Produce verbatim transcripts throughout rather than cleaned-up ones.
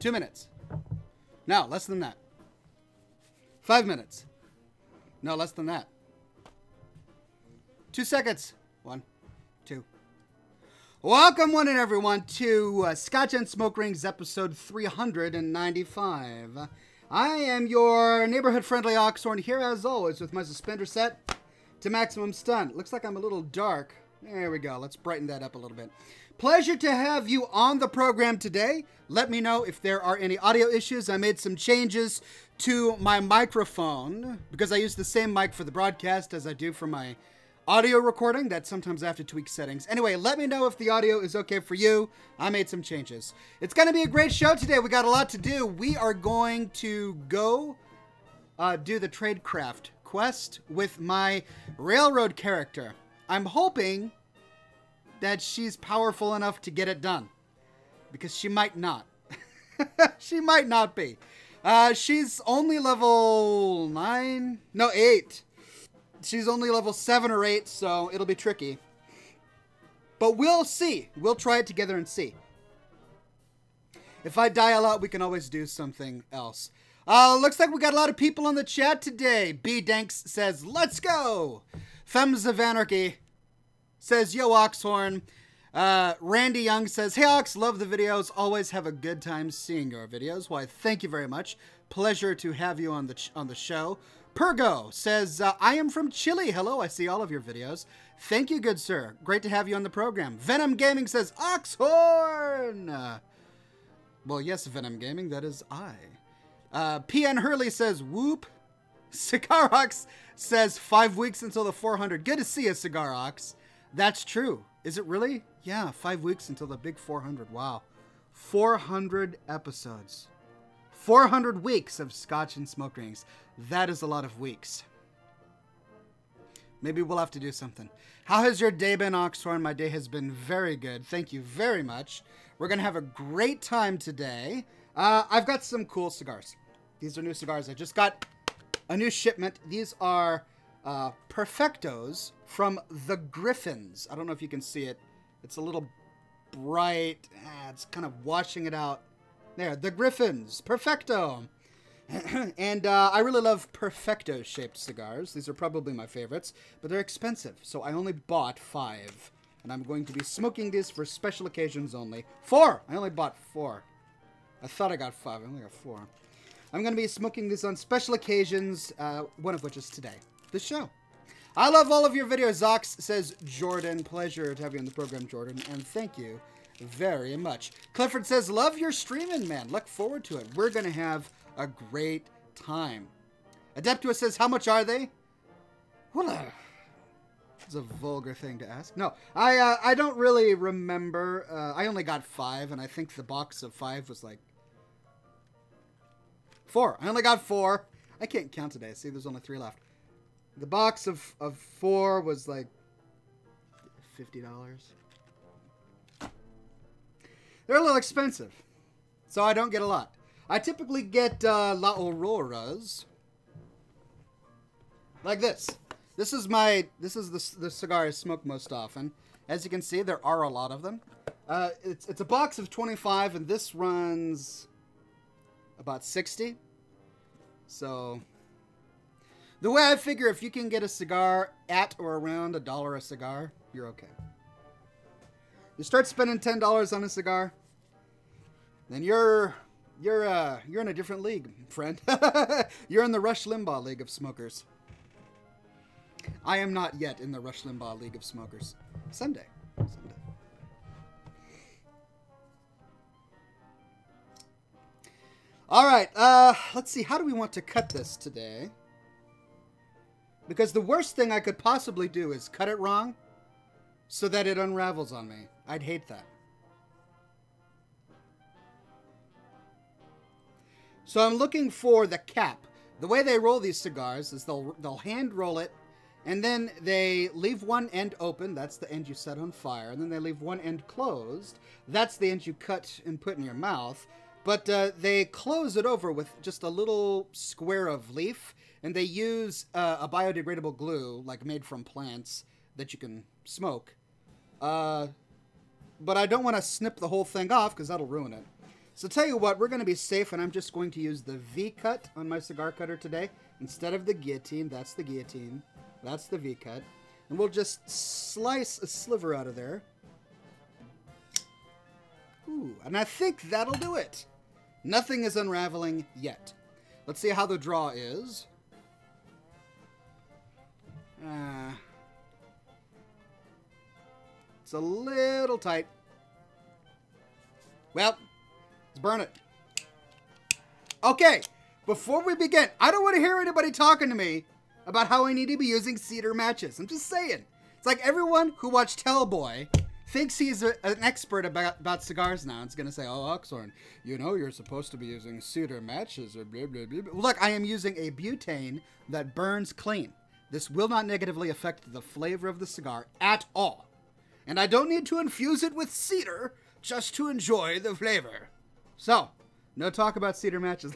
Two minutes. No, less than that. Five minutes. No, less than that. Two seconds. One, two. Welcome, one and everyone, to uh, Scotch and Smoke Rings episode three hundred ninety-five. I am your neighborhood-friendly Oxhorn here, as always, with my suspender set to maximum stun. Looks like I'm a little dark. There we go. Let's brighten that up a little bit. Pleasure to have you on the program today. Let me know if there are any audio issues. I made some changes to my microphone because I use the same mic for the broadcast as I do for my audio recording. That sometimes I have to tweak settings. Anyway, let me know if the audio is okay for you. I made some changes. It's going to be a great show today. We got a lot to do. We are going to go uh, do the Tradecraft quest with my railroad character. I'm hoping that she's powerful enough to get it done, because she might not. She might not be. Uh, she's only level nine, no, eight. She's only level seven or eight, so it'll be tricky. But we'll see. We'll try it together and see. If I die a lot, we can always do something else. Uh, looks like we got a lot of people on the chat today. B Danks says, let's go. Thumbs of Anarchy says, yo, Oxhorn. Uh, Randy Young says, hey, Ox, love the videos. Always have a good time seeing your videos. Why, thank you very much. Pleasure to have you on the, ch on the show. Pergo says, uh, I am from Chile. Hello, I see all of your videos. Thank you, good sir. Great to have you on the program. Venom Gaming says, Oxhorn. Uh, well, yes, Venom Gaming, that is I. Uh, P N Hurley says, whoop. Cigar Ox says, five weeks until the four hundred. Good to see you, Cigar Ox. That's true. Is it really? Yeah, five weeks until the big four hundred. Wow. four hundred episodes. four hundred weeks of Scotch and Smoke Rings. That is a lot of weeks. Maybe we'll have to do something. How has your day been, Oxhorn? My day has been very good. Thank you very much. We're going to have a great time today. Uh, I've got some cool cigars. These are new cigars. I just got a new shipment. These are uh, Perfectos from the Griffins. I don't know if you can see it. It's a little bright. Ah, it's kind of washing it out. There, the Griffins. Perfecto. And uh, I really love Perfecto-shaped cigars. These are probably my favorites, but they're expensive, so I only bought five. And I'm going to be smoking these for special occasions only. Four! I only bought four. I thought I got five. I only got four. I'm going to be smoking these on special occasions, uh, one of which is today. This show. I love all of your videos, Zox, says Jordan. Pleasure to have you on the program, Jordan, and thank you very much. Clifford says, love your streaming, man. Look forward to it. We're going to have a great time. Adeptua says, how much are they? What a... It's a vulgar thing to ask. No, I uh, I don't really remember. Uh, I only got five, and I think the box of five was like... Four. I only got four. I can't count today. See, there's only three left. The box of, of four was like fifty dollars. They're a little expensive, so I don't get a lot. I typically get uh, La Auroras, like this. This is my this is the the cigar I smoke most often. As you can see, there are a lot of them. Uh, it's it's a box of twenty-five, and this runs about sixty. So the way I figure, if you can get a cigar at or around a dollar a cigar, you're okay. You start spending ten dollars on a cigar, then you're you're uh you're in a different league, friend. You're in the Rush Limbaugh League of Smokers. I am not yet in the Rush Limbaugh League of Smokers. Someday. Someday. All right. Uh, let's see. How do we want to cut this today? Because the worst thing I could possibly do is cut it wrong so that it unravels on me. I'd hate that. So I'm looking for the cap. The way they roll these cigars is they'll they'll hand roll it, and then they leave one end open. That's the end you set on fire. And then they leave one end closed. That's the end you cut and put in your mouth. But uh, they close it over with just a little square of leaf, and they use uh, a biodegradable glue, like made from plants, that you can smoke. Uh, but I don't want to snip the whole thing off, because that'll ruin it. So tell you what, we're going to be safe, and I'm just going to use the V-cut on my cigar cutter today. Instead of the guillotine, that's the guillotine. That's the V-cut. And we'll just slice a sliver out of there. Ooh, and I think that'll do it. Nothing is unraveling yet. Let's see how the draw is. Uh, it's a little tight. Well, let's burn it. Okay, before we begin, I don't want to hear anybody talking to me about how I need to be using cedar matches. I'm just saying. It's like everyone who watched Hellboy thinks he's a, an expert about, about cigars now. It's going to say, oh, Oxhorn, you know you're supposed to be using cedar matches or blah, blah, blah, blah. Look, I am using a butane that burns clean. This will not negatively affect the flavor of the cigar at all. And I don't need to infuse it with cedar just to enjoy the flavor. So, no talk about cedar matches.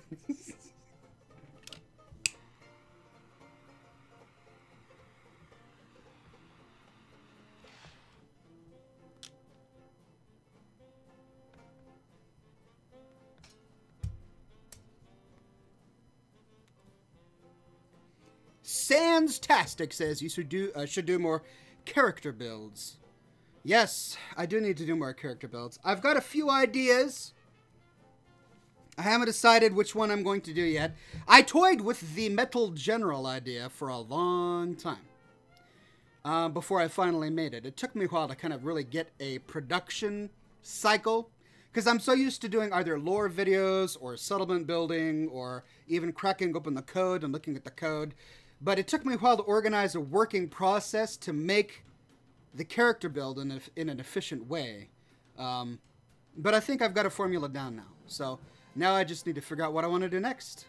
Sans-tastic says you should do uh, should do more character builds. Yes, I do need to do more character builds. I've got a few ideas. I haven't decided which one I'm going to do yet. I toyed with the Metal General idea for a long time uh, before I finally made it. It took me a while to kind of really get a production cycle, because I'm so used to doing either lore videos or settlement building or even cracking open the code and looking at the code. But it took me a while to organize a working process to make the character build in, a, in an efficient way. Um, but I think I've got a formula down now. So now I just need to figure out what I want to do next.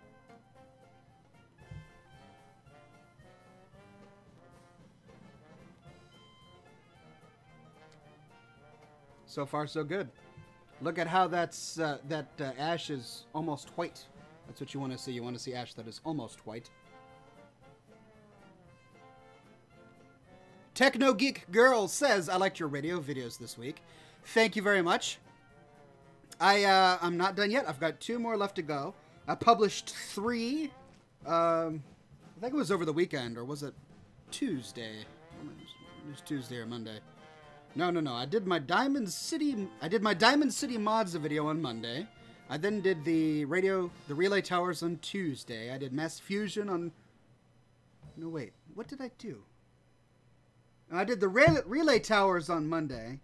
So far, so good. Look at how that's uh, that uh, ash is almost white. That's what you want to see. You want to see ash that is almost white. Techno Geek Girl says, I liked your radio videos this week. Thank you very much. I, uh, I'm not done yet. I've got two more left to go. I published three. Um, I think it was over the weekend, or was it Tuesday? It was Tuesday or Monday. No, no, no. I did my Diamond City. I did my Diamond City Mods video on Monday. I then did the radio, the Relay Towers on Tuesday. I did Mass Fusion on. No, wait. What did I do? I did the Relay, Relay Towers on Monday,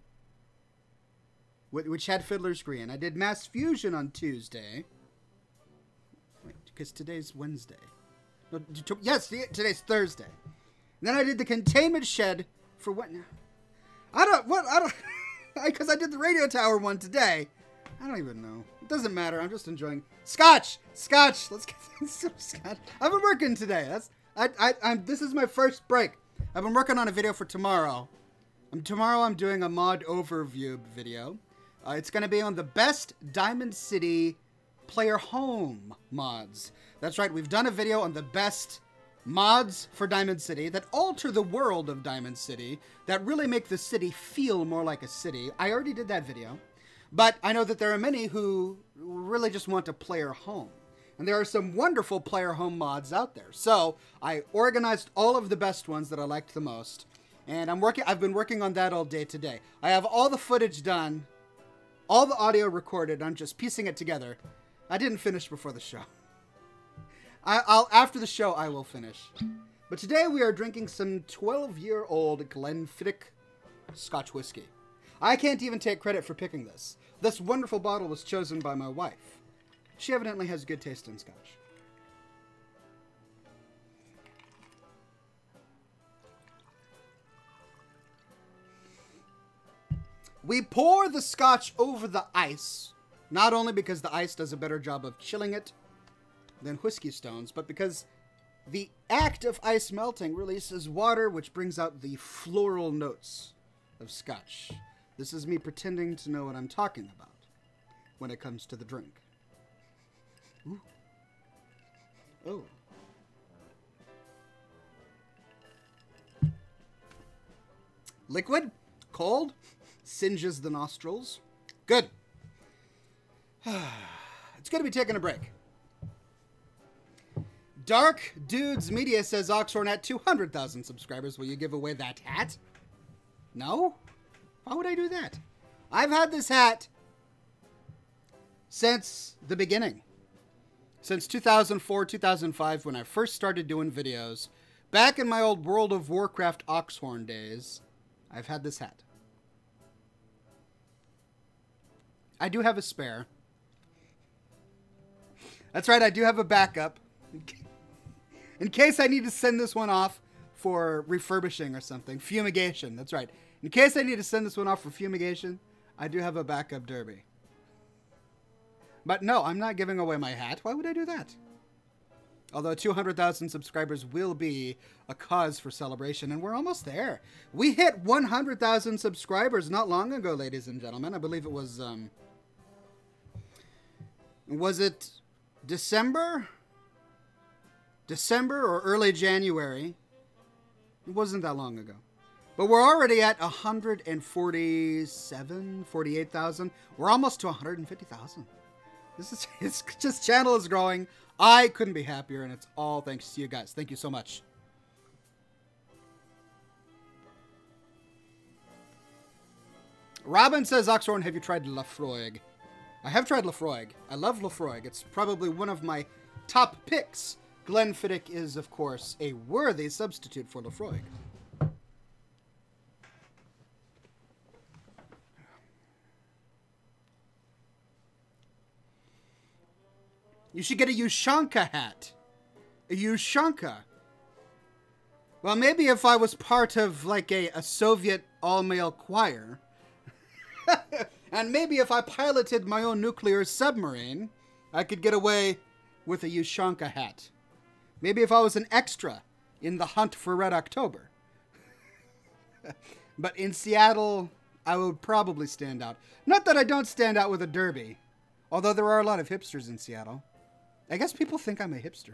which had Fiddler's Green. I did Mass Fusion on Tuesday. Wait, because today's Wednesday. No, yes, today's Thursday. And then I did the Containment Shed for what now? I don't, what, I don't, because I did the Radio Tower one today. I don't even know. It doesn't matter. I'm just enjoying. Scotch! Scotch! Let's get some Scotch. I've been working today. That's, I, I, I'm, this is my first break. I've been working on a video for tomorrow. Um, tomorrow I'm doing a mod overview video. Uh, it's going to be on the best Diamond City player home mods. That's right, we've done a video on the best mods for Diamond City that alter the world of Diamond City, that really make the city feel more like a city. I already did that video, but I know that there are many who really just want a player home. And there are some wonderful player home mods out there. So I organized all of the best ones that I liked the most. And I'm working, I've been working on that all day today. I have all the footage done, all the audio recorded. I'm just piecing it together. I didn't finish before the show. I, I'll, after the show, I will finish. But today we are drinking some twelve-year-old Glenfiddich Scotch whiskey. I can't even take credit for picking this. This wonderful bottle was chosen by my wife. She evidently has good taste in Scotch. We pour the Scotch over the ice, not only because the ice does a better job of chilling it than whiskey stones, but because the act of ice melting releases water, which brings out the floral notes of Scotch. This is me pretending to know what I'm talking about when it comes to the drink. Ooh. Oh. Liquid, cold, singes the nostrils. Good. It's going to be taking a break. Dark Dudes Media says Oxhorn at two hundred thousand subscribers. Will you give away that hat? No? Why would I do that? I've had this hat since the beginning. Since two thousand four, two thousand five, when I first started doing videos. Back in my old World of Warcraft Oxhorn days, I've had this hat. I do have a spare. That's right, I do have a backup. In case I need to send this one off for refurbishing or something. Fumigation, that's right. In case I need to send this one off for fumigation, I do have a backup derby. But no, I'm not giving away my hat. Why would I do that? Although two hundred thousand subscribers will be a cause for celebration, and we're almost there. We hit one hundred thousand subscribers not long ago, ladies and gentlemen. I believe it was, um... Was it December? December or early January. It wasn't that long ago. But we're already at one hundred forty-seven, forty-eight thousand. We're almost to one hundred fifty thousand. This is, it's just, channel is growing. I couldn't be happier, and it's all thanks to you guys. Thank you so much. Robin says, Oxhorn, have you tried Lafroig? I have tried Lafroig. I love Lafroig. It's probably one of my top picks. Glenfiddich is, of course, a worthy substitute for Lafroig. You should get a Ushanka hat. A Ushanka. Well, maybe if I was part of, like, a, a Soviet all-male choir. And maybe if I piloted my own nuclear submarine, I could get away with a Ushanka hat. Maybe if I was an extra in the hunt for Red October. But in Seattle, I would probably stand out. Not that I don't stand out with a derby. Although there are a lot of hipsters in Seattle. I guess people think I'm a hipster.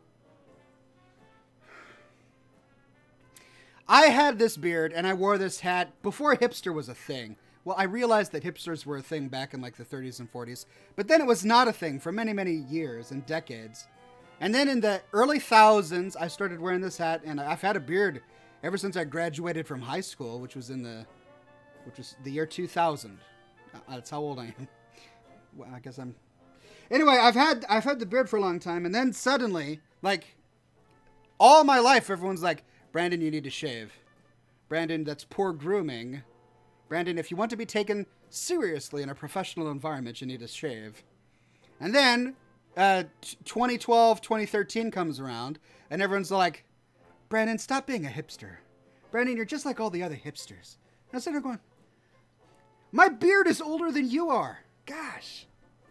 I had this beard and I wore this hat before hipster was a thing. Well, I realized that hipsters were a thing back in like the thirties and forties. But then it was not a thing for many, many years and decades. And then in the early thousands, I started wearing this hat, and I've had a beard ever since I graduated from high school, which was in the, which was the year two thousand. That's how old I am. Well, I guess I'm. Anyway, I've had I've had the beard for a long time, and then suddenly, like, all my life, everyone's like, Brandon, you need to shave. Brandon, that's poor grooming. Brandon, if you want to be taken seriously in a professional environment, you need to shave. And then uh, twenty twelve, twenty thirteen comes around, and everyone's like, Brandon, stop being a hipster. Brandon, you're just like all the other hipsters. And I started going, my beard is older than you are. Gosh.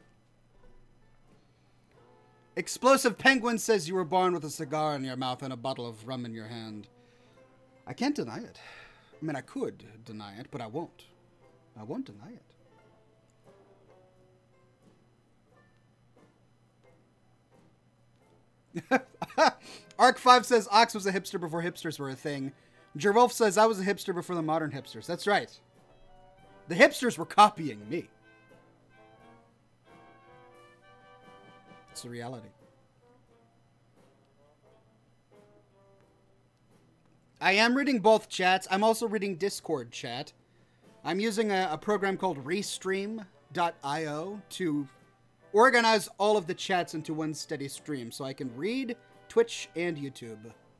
Explosive Penguin says you were born with a cigar in your mouth and a bottle of rum in your hand. I can't deny it. I mean, I could deny it, but I won't. I won't deny it. Arc five says Ox was a hipster before hipsters were a thing. Jerwolf says I was a hipster before the modern hipsters. That's right. The hipsters were copying me. It's the reality. I am reading both chats. I'm also reading Discord chat. I'm using a, a program called Restream dot i o to organize all of the chats into one steady stream so I can read Twitch and YouTube.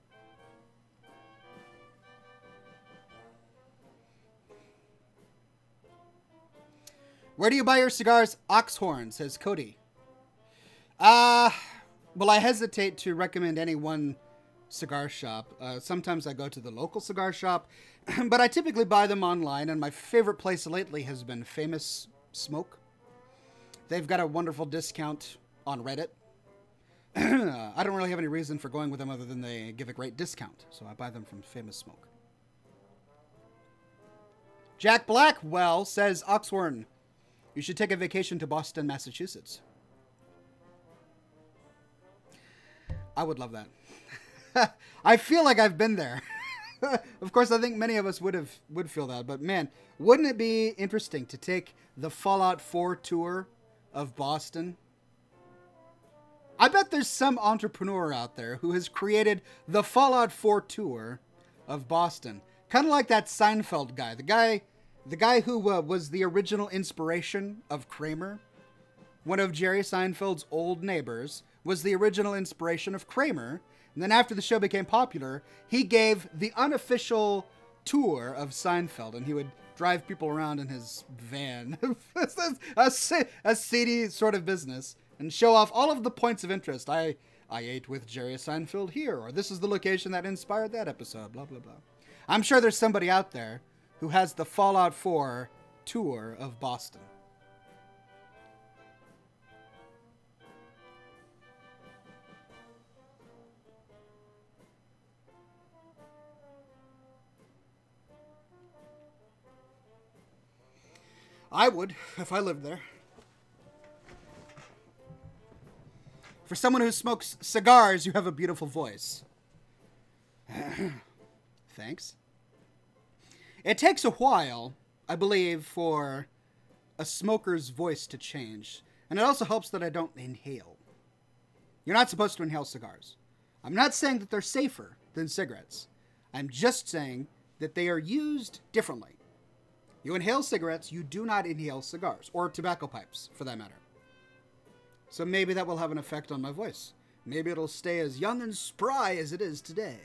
Where do you buy your cigars? Oxhorn, says Cody. Uh, well, I hesitate to recommend any one cigar shop. Uh, sometimes I go to the local cigar shop, but I typically buy them online, and my favorite place lately has been Famous Smoke. They've got a wonderful discount on Reddit. I don't really have any reason for going with them other than they give a great discount, so I buy them from Famous Smoke. Jack Blackwell says, Oxhorn, you should take a vacation to Boston, Massachusetts. I would love that. I feel like I've been there. Of course, I think many of us would have would feel that. But man, wouldn't it be interesting to take the Fallout four tour of Boston. I bet there's some entrepreneur out there who has created the Fallout four tour of Boston. Kind of like that Seinfeld guy. The guy, the guy who uh, was the original inspiration of Kramer. One of Jerry Seinfeld's old neighbors was the original inspiration of Kramer. And then after the show became popular, he gave the unofficial tour of Seinfeld. And he would drive people around in his van. a, a seedy sort of business. And show off all of the points of interest. I I ate with Jerry Seinfeld here. Or this is the location that inspired that episode. Blah, blah, blah. I'm sure there's somebody out there who has the Fallout four tour of Boston. I would, if I lived there. For someone who smokes cigars, you have a beautiful voice. Thanks. It takes a while, I believe, for a smoker's voice to change. And it also helps that I don't inhale. You're not supposed to inhale cigars. I'm not saying that they're safer than cigarettes. I'm just saying that they are used differently. You inhale cigarettes, you do not inhale cigars, or tobacco pipes, for that matter. So maybe that will have an effect on my voice. Maybe it'll stay as young and spry as it is today.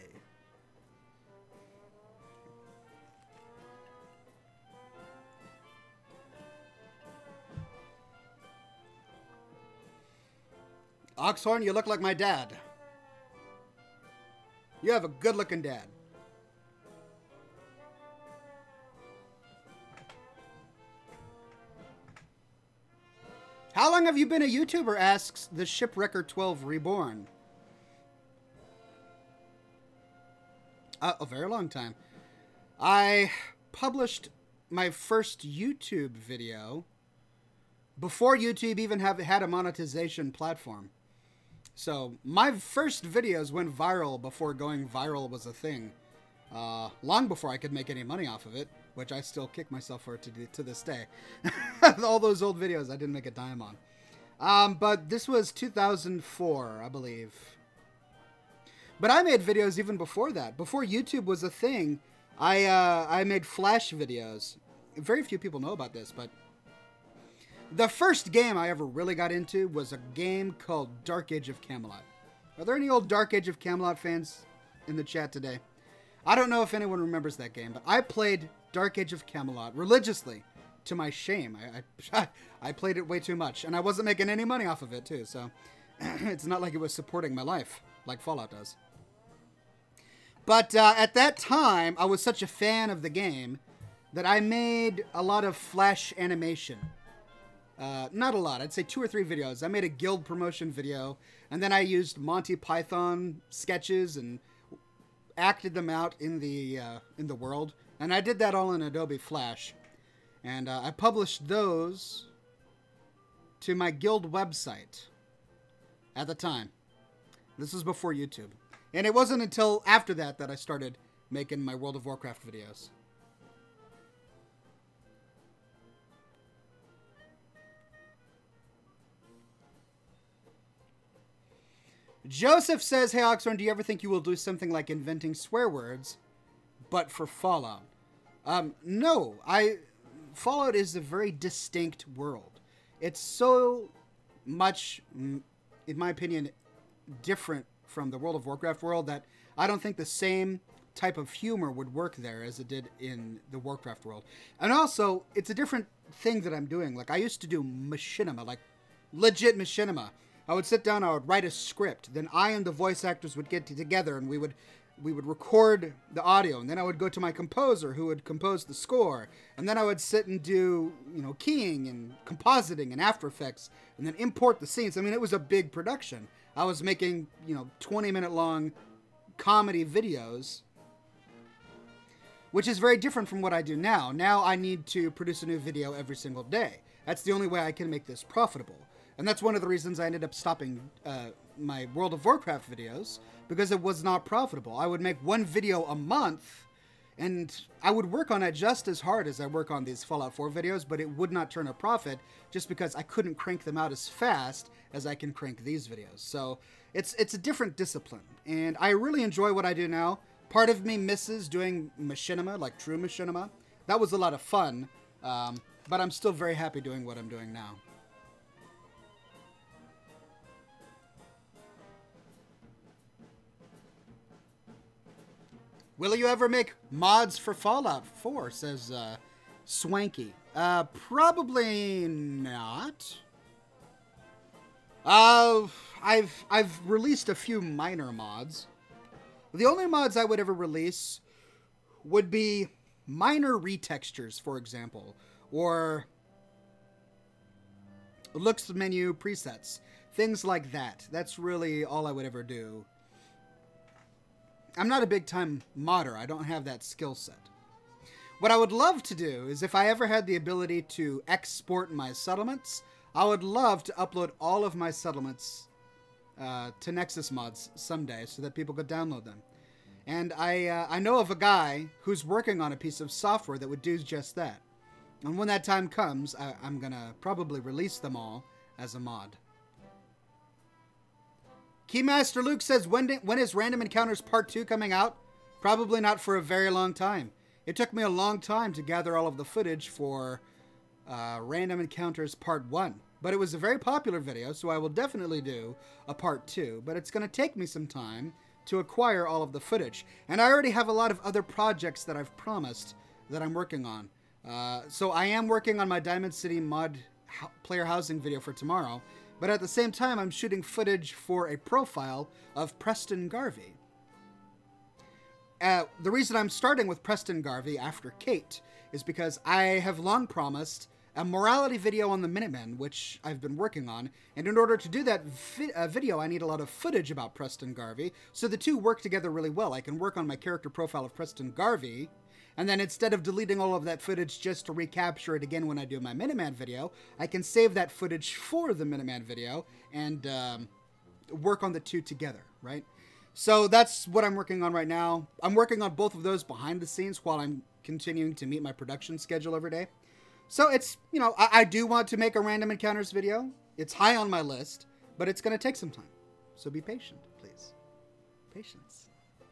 Oxhorn, you look like my dad. You have a good-looking dad. How long have you been a YouTuber? Asks the Shipwrecker twelve Reborn. Uh, a very long time. I published my first YouTube video before YouTube even have had a monetization platform. So my first videos went viral before going viral was a thing. Uh, long before I could make any money off of it, which I still kick myself for to, to this day. All those old videos I didn't make a dime on. Um, but this was two thousand four, I believe. But I made videos even before that. Before YouTube was a thing, I, uh, I made Flash videos. Very few people know about this, but the first game I ever really got into was a game called Dark Age of Camelot. Are there any old Dark Age of Camelot fans in the chat today? I don't know if anyone remembers that game, but I played Dark Age of Camelot religiously, to my shame. I, I, I played it way too much, and I wasn't making any money off of it, too, so it's not like it was supporting my life, like Fallout does. But uh, at that time, I was such a fan of the game that I made a lot of Flash animation. Uh, not a lot, I'd say two or three videos. I made a guild promotion video, and then I used Monty Python sketches and acted them out in the uh, in the world, and I did that all in Adobe Flash, and uh, I published those to my guild website at the time. This was before YouTube, and it wasn't until after that that I started making my World of Warcraft videos. Joseph says, hey, Oxhorn, do you ever think you will do something like inventing swear words, but for Fallout? Um, no. I Fallout is a very distinct world. It's so much, in my opinion, different from the World of Warcraft world that I don't think the same type of humor would work there as it did in the Warcraft world. And also, it's a different thing that I'm doing. Like, I used to do machinima, like legit machinima. I would sit down, I would write a script, then I and the voice actors would get together and we would we would record the audio, and then I would go to my composer who would compose the score, and then I would sit and do, you know, keying and compositing and After Effects, and then import the scenes. I mean, it was a big production. I was making, you know, twenty minute long comedy videos, which is very different from what I do now. Now I need to produce a new video every single day. That's the only way I can make this profitable. And that's one of the reasons I ended up stopping uh, my World of Warcraft videos, because it was not profitable. I would make one video a month, And I would work on it just as hard as I work on these Fallout four videos, but it would not turn a profit just because I couldn't crank them out as fast as I can crank these videos. So it's it's a different discipline, and I really enjoy what I do now. Part of me misses doing machinima, like true machinima. That was a lot of fun, um, but I'm still very happy doing what I'm doing now. Will you ever make mods for Fallout four, says uh, Swanky. Uh, probably not. Uh, I've, I've released a few minor mods. The only mods I would ever release would be minor retextures, for example, or looks menu presets, things like that. That's really all I would ever do. I'm not a big-time modder. I don't have that skill set. What I would love to do is if I ever had the ability to export my settlements, I would love to upload all of my settlements uh, to Nexus Mods someday so that people could download them. And I, uh, I know of a guy who's working on a piece of software that would do just that. And when that time comes, I, I'm going to probably release them all as a mod. Keymaster Luke says, when, do, when is Random Encounters Part two coming out? Probably not for a very long time. It took me a long time to gather all of the footage for uh, Random Encounters Part one. But it was a very popular video, so I will definitely do a Part two. But it's going to take me some time to acquire all of the footage. And I already have a lot of other projects that I've promised that I'm working on. Uh, so I am working on my Diamond City mod ho- player housing video for tomorrow. But at the same time, I'm shooting footage for a profile of Preston Garvey. Uh, the reason I'm starting with Preston Garvey after Kate is because I have long promised a morality video on the Minutemen, which I've been working on. And in order to do that vi uh, video, I need a lot of footage about Preston Garvey. So the two work together really well. I can work on my character profile of Preston Garvey, and then instead of deleting all of that footage just to recapture it again when I do my Minuteman video, I can save that footage for the Minuteman video and um, work on the two together, right? So that's what I'm working on right now. I'm working on both of those behind the scenes while I'm continuing to meet my production schedule every day. So it's, you know, I, I do want to make a Random Encounters video. It's high on my list, but it's going to take some time. So be patient, please. Patience.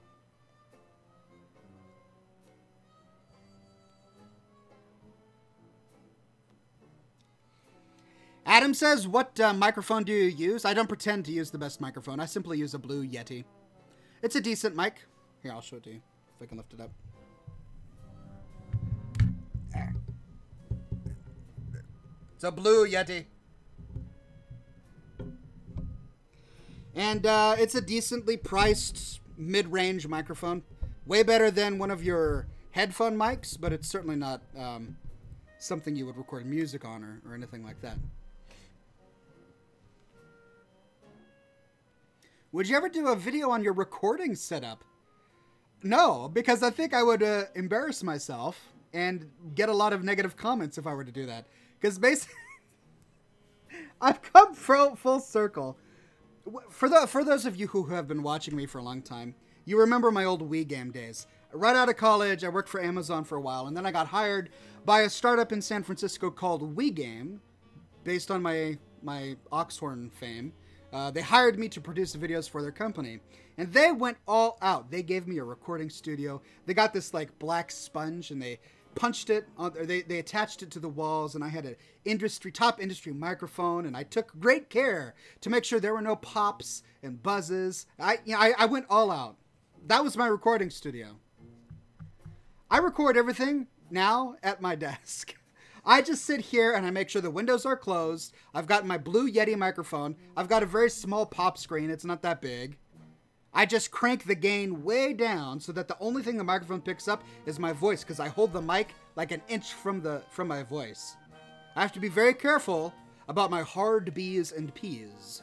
Adam says, what uh, microphone do you use? I don't pretend to use the best microphone. I simply use a Blue Yeti. It's a decent mic. Here, I'll show it to you if I can lift it up. There. It's a Blue Yeti. And uh, it's a decently priced mid-range microphone. Way better than one of your headphone mics, but it's certainly not um, something you would record music on or, or anything like that. Would you ever do a video on your recording setup? No, because I think I would uh, embarrass myself and get a lot of negative comments if I were to do that. Because basically, I've come full, full circle. For, the, for those of you who have been watching me for a long time, you remember my old Wii game days. Right out of college, I worked for Amazon for a while, and then I got hired by a startup in San Francisco called Wii Game, based on my, my Oxhorn fame. Uh, they hired me to produce videos for their company, and they went all out. They gave me a recording studio. They got this like black sponge, and they punched it on, or they, they attached it to the walls, and I had an industry top industry microphone, and I took great care to make sure there were no pops and buzzes. I, you know, I, I went all out. That was my recording studio. I record everything now at my desk. I just sit here and I make sure the windows are closed. I've got my Blue Yeti microphone. I've got a very small pop screen. It's not that big. I just crank the gain way down so that the only thing the microphone picks up is my voice, because I hold the mic like an inch from the from my voice. I have to be very careful about my hard B's and P's.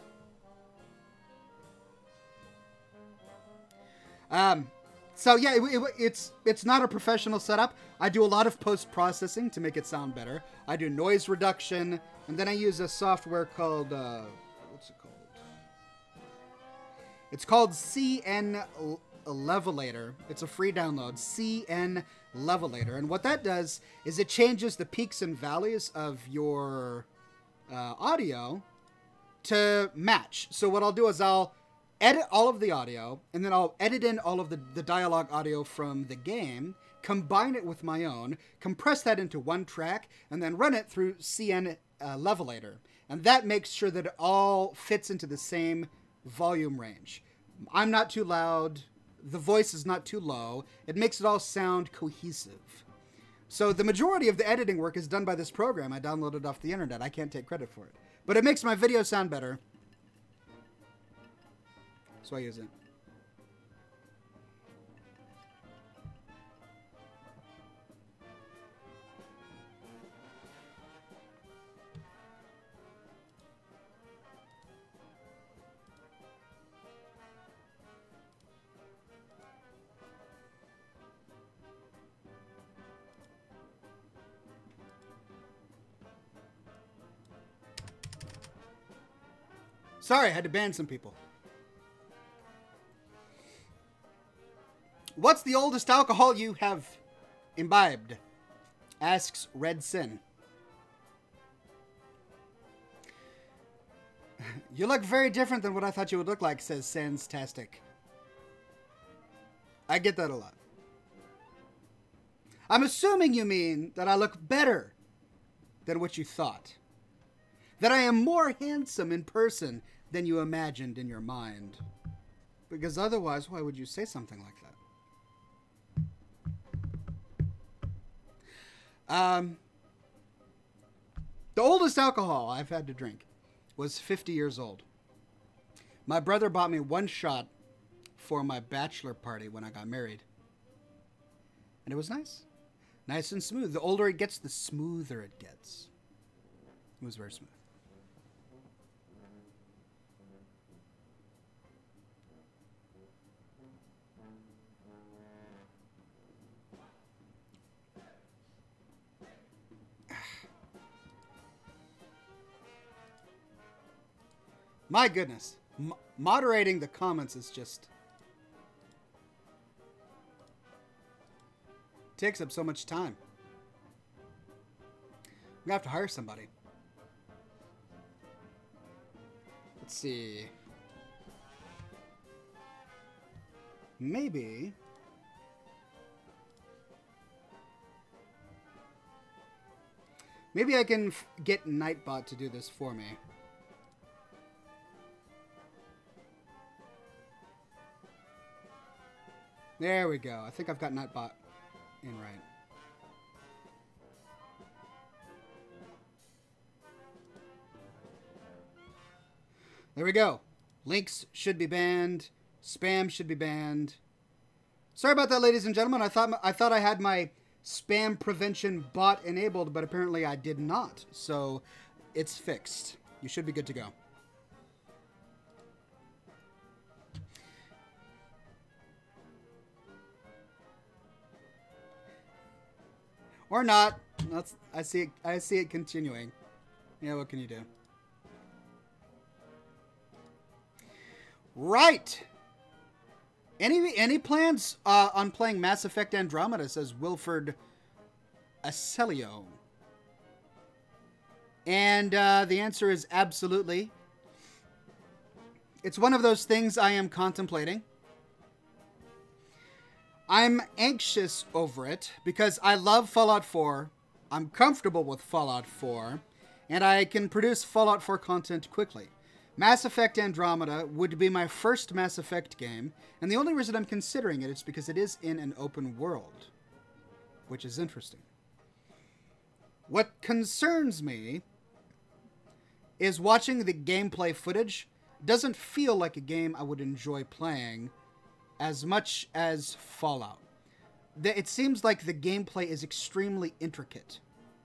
Um, so yeah, it, it, it's it's not a professional setup. I do a lot of post-processing to make it sound better. I do noise reduction, and then I use a software called, uh, what's it called? It's called C N Levelator. It's a free download, C N Levelator. And what that does is it changes the peaks and valleys of your uh, audio to match. So what I'll do is I'll edit all of the audio, and then I'll edit in all of the, the dialogue audio from the game, combine it with my own, compress that into one track, and then run it through C N uh, Levelator. And that makes sure that it all fits into the same volume range. I'm not too loud. The voice is not too low. It makes it all sound cohesive. So the majority of the editing work is done by this program. I downloaded off the internet. I can't take credit for it. But it makes my video sound better. So I use it. Sorry, I had to ban some people. What's the oldest alcohol you have imbibed? Asks Red Sin. You look very different than what I thought you would look like, says Sanstastic. I get that a lot. I'm assuming you mean that I look better than what you thought. That I am more handsome in person than you imagined in your mind. Because otherwise, why would you say something like that? Um, the oldest alcohol I've had to drink was fifty years old. My brother bought me one shot for my bachelor party when I got married. And it was nice. Nice and smooth. The older it gets, the smoother it gets. It was very smooth. My goodness. M moderating the comments is just... takes up so much time. I'm gonna have to hire somebody. Let's see. Maybe... Maybe I can f get Nightbot to do this for me. There we go. I think I've got Nightbot in right. There we go. Links should be banned. Spam should be banned. Sorry about that, ladies and gentlemen. I thought I thought I had my spam prevention bot enabled, but apparently I did not. So it's fixed. You should be good to go. Or not. That's, I see it. I see it continuing. Yeah, what can you do? Right. Any any plans uh, on playing Mass Effect Andromeda? Says Wilford Acelio. And uh, the answer is absolutely. It's one of those things I am contemplating. I'm anxious over it because I love Fallout four. I'm comfortable with Fallout four. And I can produce Fallout four content quickly. Mass Effect Andromeda would be my first Mass Effect game. And the only reason I'm considering it is because it is in an open world. Which is interesting. What concerns me is watching the gameplay footage. Doesn't feel like a game I would enjoy playing as much as Fallout. It seems like the gameplay is extremely intricate.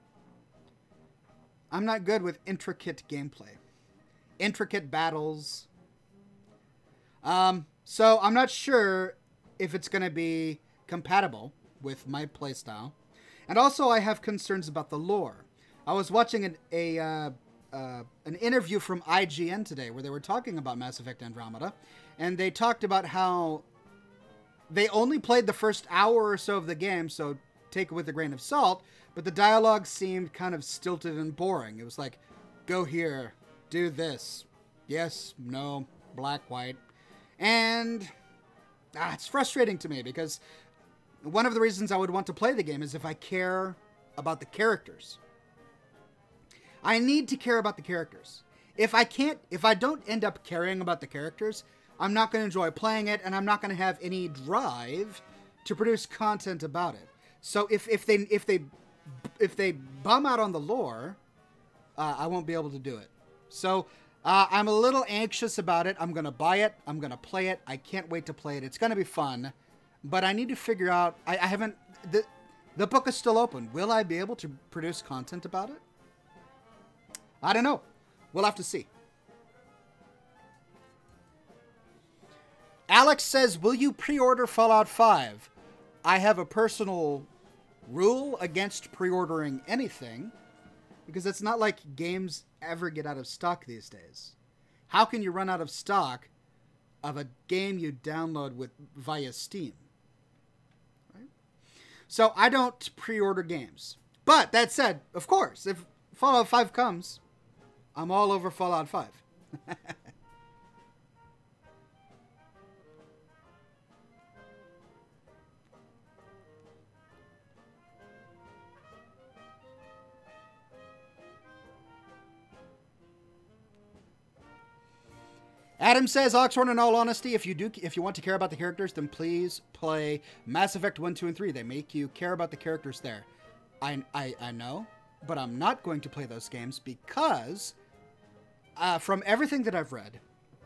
I'm not good with intricate gameplay. Intricate battles. Um, so I'm not sure if it's going to be compatible with my playstyle. And also I have concerns about the lore. I was watching an, a, uh, uh, an interview from I G N today where they were talking about Mass Effect Andromeda. And they talked about how they only played the first hour or so of the game, so take it with a grain of salt, but the dialogue seemed kind of stilted and boring. It was like, go here, do this, yes, no, black, white. And ah, it's frustrating to me because one of the reasons I would want to play the game is if I care about the characters. I need to care about the characters. If I can't, if I don't end up caring about the characters, I'm not going to enjoy playing it, and I'm not going to have any drive to produce content about it. So if, if they if they if they bum out on the lore, uh, I won't be able to do it. So uh, I'm a little anxious about it. I'm going to buy it. I'm going to play it. I can't wait to play it. It's going to be fun, but I need to figure out. I, I haven't. The the book is still open. Will I be able to produce content about it? I don't know. We'll have to see. Alex says, will you pre-order Fallout five? I have a personal rule against pre-ordering anything because it's not like games ever get out of stock these days. How can you run out of stock of a game you download with via Steam? Right? So I don't pre-order games. But that said, of course, if Fallout five comes, I'm all over Fallout five. Adam says, Oxhorn, in all honesty, if you do, if you want to care about the characters, then please play Mass Effect one, two, and three. They make you care about the characters there. I, I, I know, but I'm not going to play those games because, uh, from everything that I've read,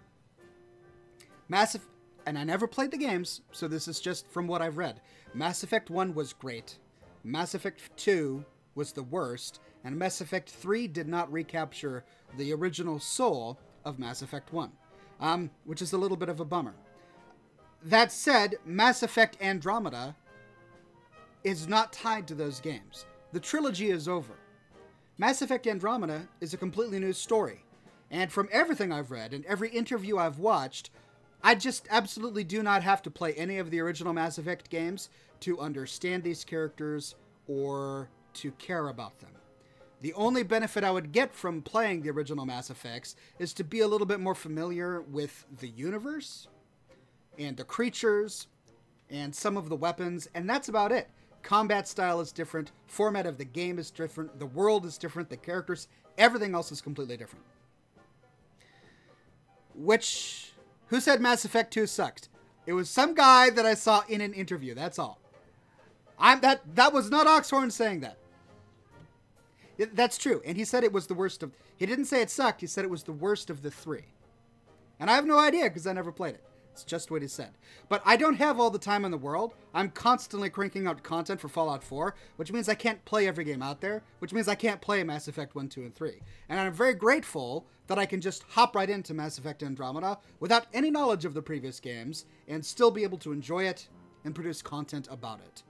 Mass Effect, and I never played the games, so this is just from what I've read. Mass Effect one was great. Mass Effect two was the worst, and Mass Effect three did not recapture the original soul of Mass Effect one. Um, which is a little bit of a bummer. That said, Mass Effect Andromeda is not tied to those games. The trilogy is over. Mass Effect Andromeda is a completely new story. And from everything I've read and every interview I've watched, I just absolutely do not have to play any of the original Mass Effect games to understand these characters or to care about them. The only benefit I would get from playing the original Mass Effects is to be a little bit more familiar with the universe and the creatures and some of the weapons, and that's about it. Combat style is different, format of the game is different, the world is different, the characters, everything else is completely different. Which, who said Mass Effect two sucked? It was some guy that I saw in an interview, that's all. I'm that that was not Oxhorn saying that. That's true. And he said it was the worst of... He didn't say it sucked. He said it was the worst of the three. And I have no idea because I never played it. It's just what he said. But I don't have all the time in the world. I'm constantly cranking out content for Fallout four, which means I can't play every game out there, which means I can't play Mass Effect one, two, and three. And I'm very grateful that I can just hop right into Mass Effect Andromeda without any knowledge of the previous games and still be able to enjoy it and produce content about it.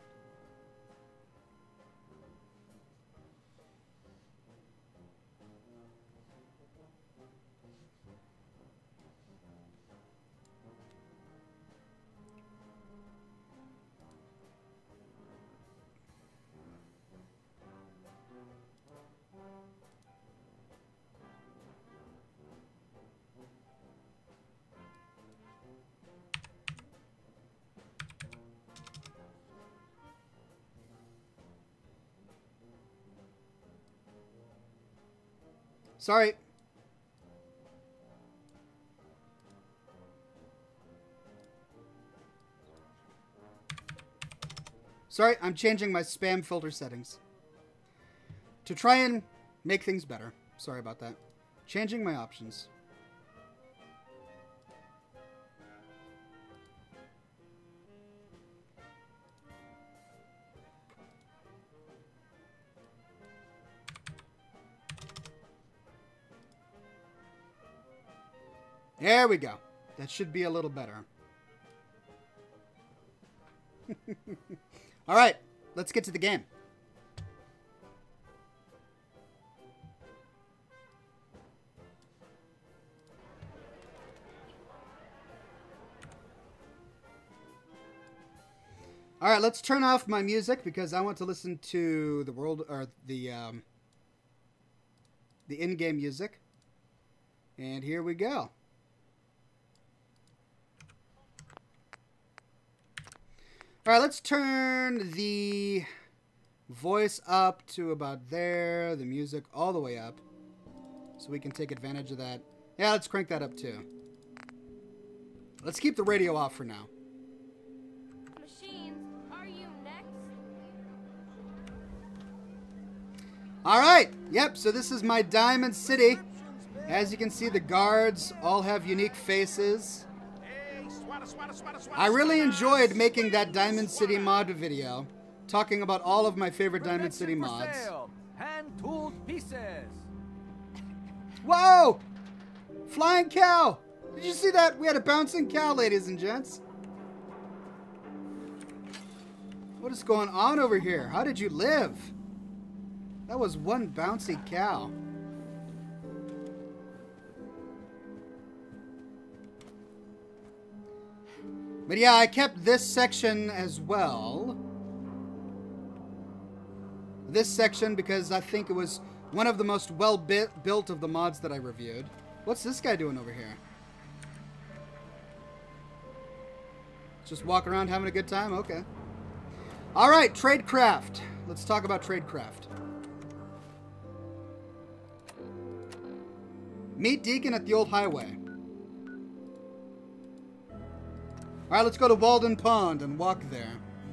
Sorry. Sorry, I'm changing my spam filter settings to try and make things better. Sorry about that. Changing my options. There we go. That should be a little better. All right, let's get to the game. All right, let's turn off my music because I want to listen to the world or the um, the in-game music. And here we go. All right, let's turn the voice up to about there, the music all the way up, so we can take advantage of that. Yeah, let's crank that up too. Let's keep the radio off for now. Machines, are you next? All right, yep, so this is my Diamond City. As you can see, the guards all have unique faces. I really enjoyed making that Diamond City mod video, talking about all of my favorite Diamond City mods. Hand-tooled pieces. Whoa! Flying cow! Did you see that? We had a bouncing cow, ladies and gents. What is going on over here? How did you live? That was one bouncy cow. But yeah, I kept this section as well. This section because I think it was one of the most well built of the mods that I reviewed. What's this guy doing over here? Just walking around having a good time? Okay. Alright, Tradecraft. Let's talk about Tradecraft. Meet Deacon at the old highway. Alright, let's go to Walden Pond and walk there.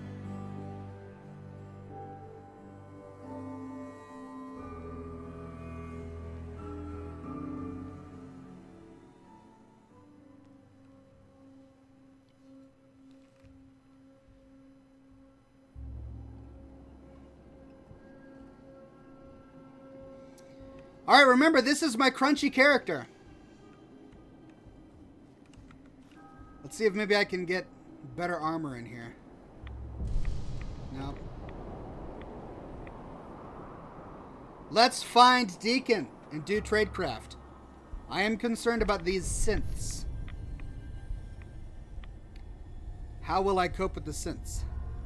Alright, remember, this is my crunchy character. Let's see if maybe I can get better armor in here. No. Let's find Deacon and do Tradecraft. I am concerned about these synths. How will I cope with the synths?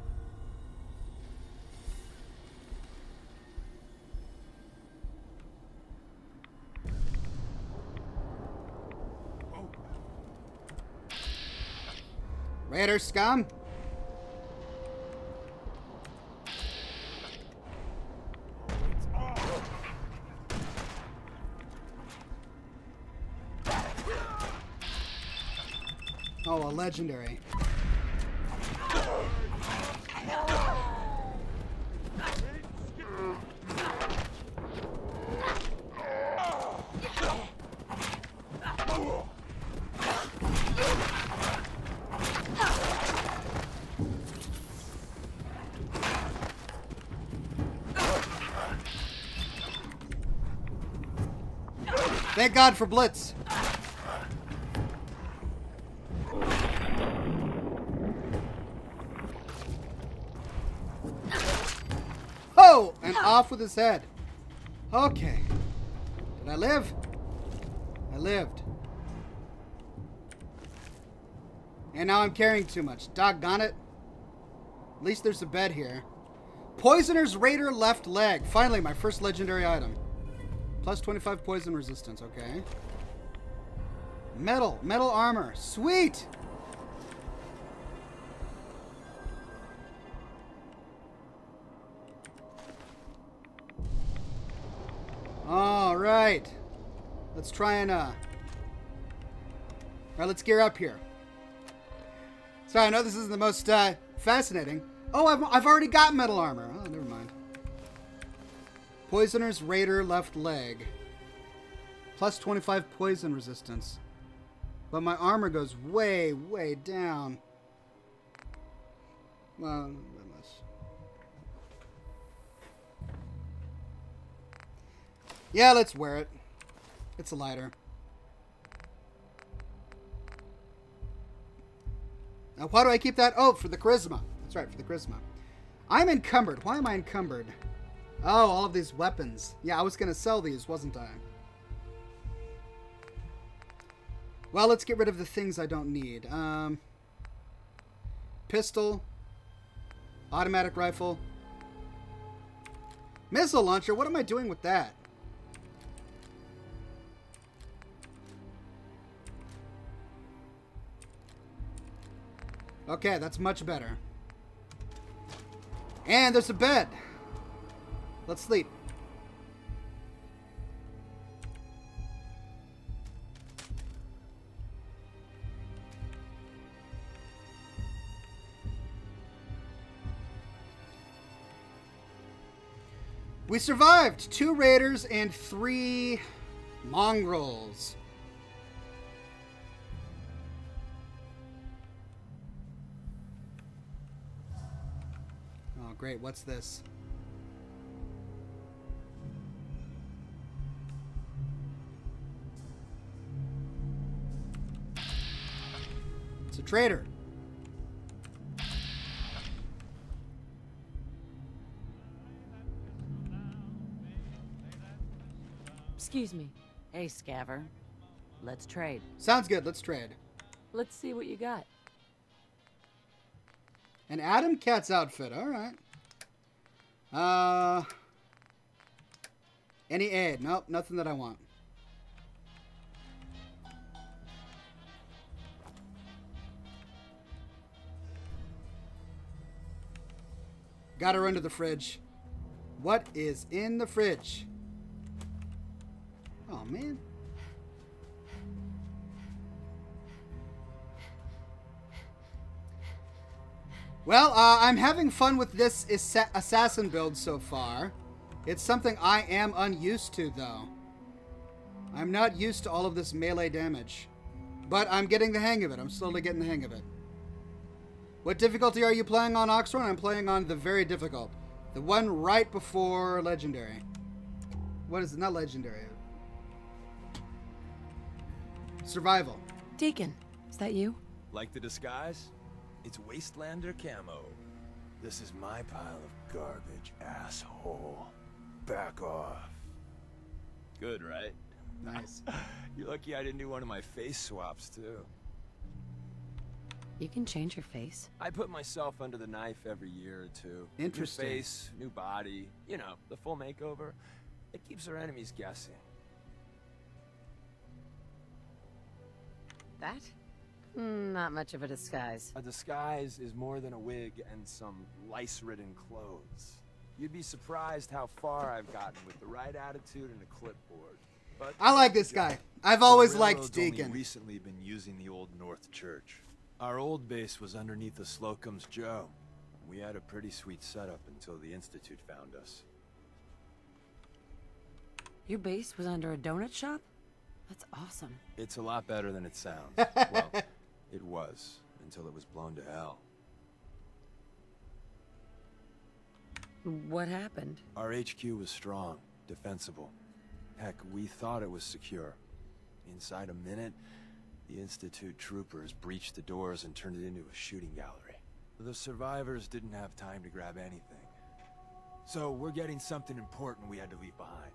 Raider scum. Oh, a legendary. Thank God for Blitz. Oh, and off with his head. Okay. Did I live? I lived. And now I'm carrying too much. Doggone it. At least there's a bed here. Poisoner's Raider left leg. Finally, my first legendary item. Plus twenty-five poison resistance, okay. Metal, metal armor, sweet! All right. Let's try and, uh... All right, let's gear up here. Sorry, I know this isn't the most, uh, fascinating. Oh, I've, I've already got metal armor. Oh, never mind. Poisoner's Raider left leg. Plus twenty-five poison resistance. But my armor goes way, way down. Well, unless... Yeah, let's wear it. It's lighter. Now, why do I keep that? Oh, for the charisma. That's right, for the charisma. I'm encumbered. Why am I encumbered? Oh, all of these weapons. Yeah, I was going to sell these, wasn't I? Well, let's get rid of the things I don't need. Um, pistol. Automatic rifle. Missile launcher. What am I doing with that? Okay, that's much better. And there's a bed. Let's sleep. We survived two raiders and three mongrels. Oh, great. What's this? It's a traitor. Excuse me. Hey, Scaver. Let's trade. Sounds good. Let's trade. Let's see what you got. An Adam Cat's outfit. All right. Uh, any aid? Nope. Nothing that I want. Gotta run to the fridge. What is in the fridge? Oh, man. Well, uh, I'm having fun with this assa assassin build so far. It's something I am unused to, though. I'm not used to all of this melee damage. But I'm getting the hang of it. I'm slowly getting the hang of it. What difficulty are you playing on, Oxhorn? I'm playing on the very difficult. The one right before Legendary. What is it? Not Legendary. Survival. Deacon, is that you? Like the disguise? It's Wastelander camo. This is my pile of garbage, asshole. Back off. Good, right? Nice. You're lucky I didn't do one of my face swaps, too. You can change your face. I put myself under the knife every year or two. Interesting. New face, new body. You know, the full makeover. It keeps our enemies guessing. That? Mm, not much of a disguise. A disguise is more than a wig and some lice-ridden clothes. You'd be surprised how far I've gotten with the right attitude and a clipboard. But I like this guy. I've always liked Deacon. Only recently been using the old North Church. Our old base was underneath the Slocum's Joe. We had a pretty sweet setup until the Institute found us. Your base was under a donut shop? That's awesome. It's a lot better than it sounds. Well, it was, until it was blown to hell. What happened? Our H Q was strong, defensible. Heck, we thought it was secure. Inside a minute, the Institute troopers breached the doors and turned it into a shooting gallery. The survivors didn't have time to grab anything. So we're getting something important we had to leave behind.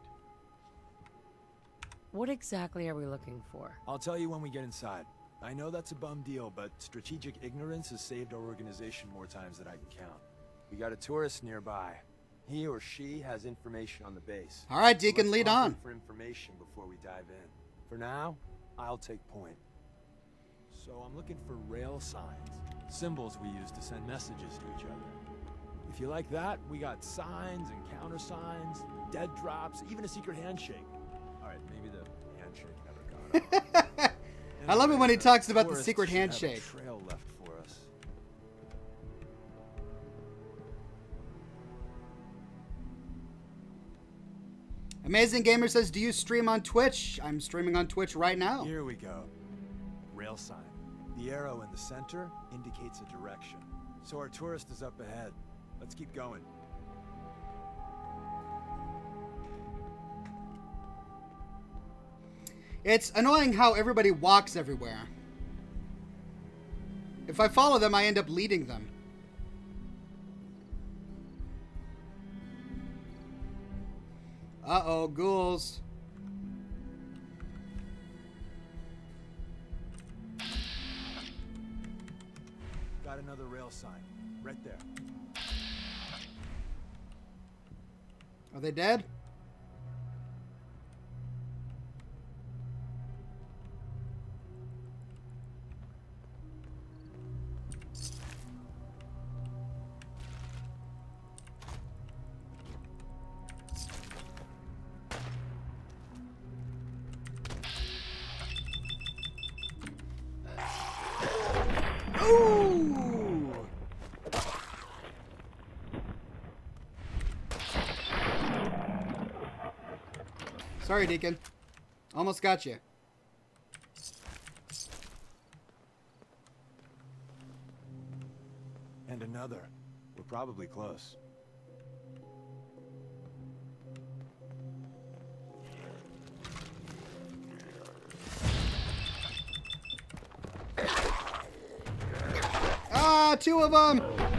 What exactly are we looking for? I'll tell you when we get inside. I know that's a bum deal, but strategic ignorance has saved our organization more times than I can count. We got a tourist nearby. He or she has information on the base. All right, Deacon, So lead let's on. look for information before we dive in. For now, I'll take point. So I'm looking for rail signs, symbols we use to send messages to each other. If you like that, we got signs and countersigns, dead drops, even a secret handshake. All right, maybe the handshake never got on. I love it when he talks about the Tourists secret should have a handshake. trail left for us. Amazing Gamer says, do you stream on Twitch? I'm streaming on Twitch right now. Here we go. Rail sign. The arrow in the center indicates a direction. So our tourist is up ahead. Let's keep going. It's annoying how everybody walks everywhere. If I follow them, I end up leading them. Uh-oh, ghouls. Got another rail sign. Right there. Are they dead? Ooh! Sorry, Deacon. Almost got you. And another. We're probably close. Ah, two of them!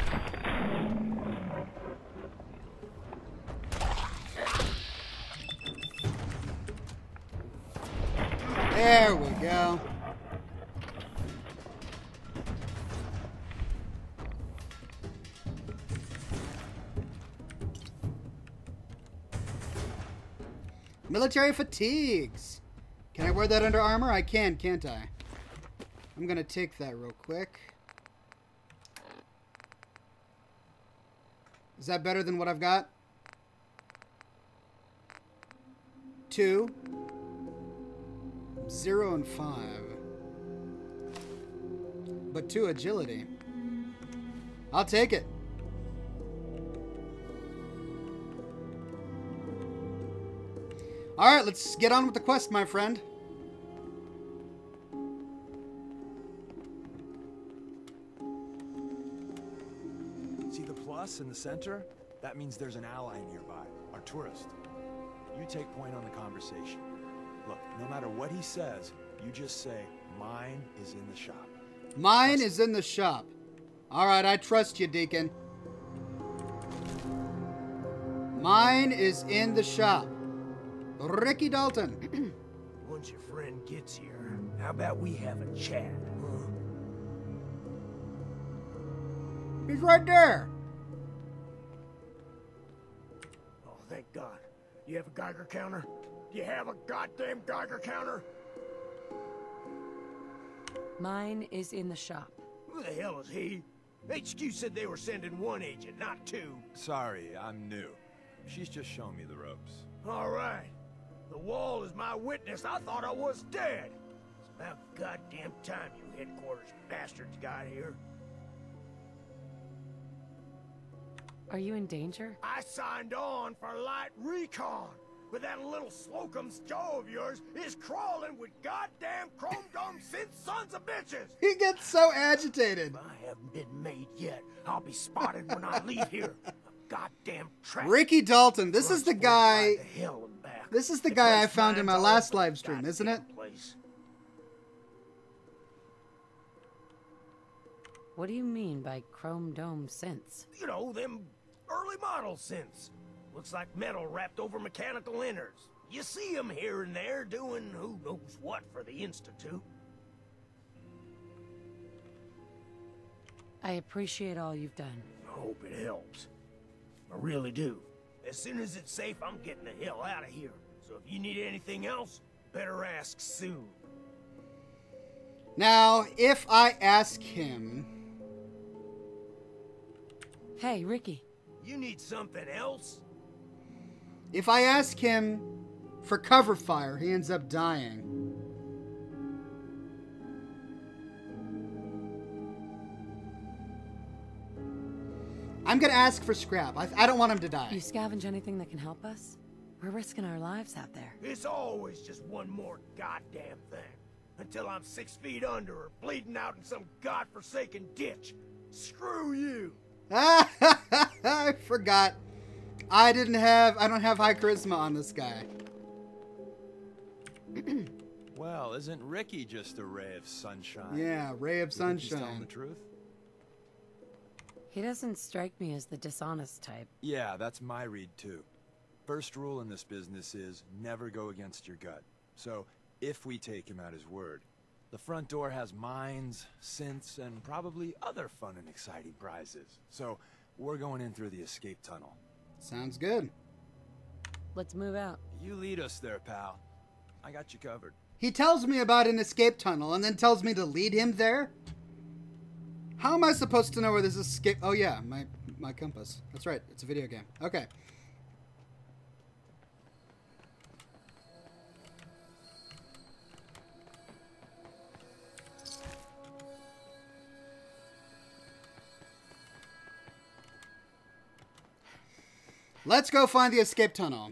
There we go. Military fatigues. Can I wear that under armor? I can, can't I? I'm gonna take that real quick. Is that better than what I've got? Two. Zero and five. But two agility. I'll take it. Alright, let's get on with the quest, my friend. See the plus in the center? That means there's an ally nearby, our tourist. You take point on the conversation. Look, no matter what he says, you just say, mine is in the shop. Mine is in the shop. Alright, I trust you, Deacon. Mine is in the shop. Ricky Dalton. Once your friend gets here, how about we have a chat, huh? He's right there. Oh, thank God. You have a Geiger counter? Do you have a goddamn Geiger counter? Mine is in the shop. Who the hell is he? H Q said they were sending one agent, not two. Sorry, I'm new. She's just showing me the ropes. All right. The wall is my witness. I thought I was dead. It's about goddamn time you headquarters bastards got here. Are you in danger? I signed on for light recon, but that little Slocum's Joe of yours is crawling with goddamn chrome dome synth sons of bitches. He gets so agitated. I haven't been made yet. I'll be spotted when I leave here. A goddamn trap. Ricky Dalton. This is the guy. The hell and back. This is the They guy I place found in my mines last all over live the stream, isn't it? goddamn place. What do you mean by chrome dome synths? You know, them early model synths. Looks like metal wrapped over mechanical innards. You see them here and there doing who knows what for the Institute. I appreciate all you've done. I hope it helps. I really do. As soon as it's safe, I'm getting the hell out of here. So if you need anything else, better ask soon. Now, if I ask him... Hey, Ricky. You need something else? If I ask him for cover fire, he ends up dying. I'm gonna ask for scrap. I, I don't want him to die. You scavenge anything that can help us? We're risking our lives out there. It's always just one more goddamn thing. Until I'm six feet under or bleeding out in some godforsaken ditch. Screw you! I forgot. I didn't have, I don't have high charisma on this guy. Well, isn't Ricky just a ray of sunshine? Yeah, ray of You think he's telling sunshine. the truth? He doesn't strike me as the dishonest type. Yeah, that's my read too. First rule in this business is never go against your gut. So, if we take him at his word, the front door has mines, synths, and probably other fun and exciting prizes. So, we're going in through the escape tunnel. Sounds good. Let's move out. You lead us there, pal. I got you covered. He tells me about an escape tunnel and then tells me to lead him there? How am I supposed to know where this escape... Oh, yeah, my, my compass. That's right. It's a video game. Okay. Let's go find the escape tunnel.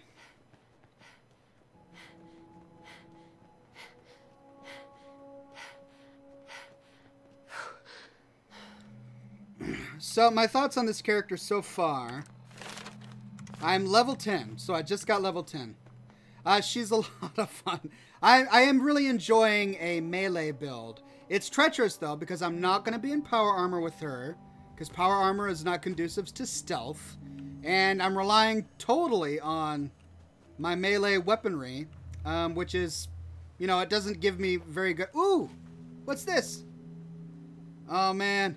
So, my thoughts on this character so far. I'm level ten, so I just got level ten. Uh, she's a lot of fun. I, I am really enjoying a melee build. It's treacherous, though, because I'm not going to be in power armor with her, because power armor is not conducive to stealth. And I'm relying totally on my melee weaponry, um, which is, you know, it doesn't give me very good... Ooh! What's this? Oh, man.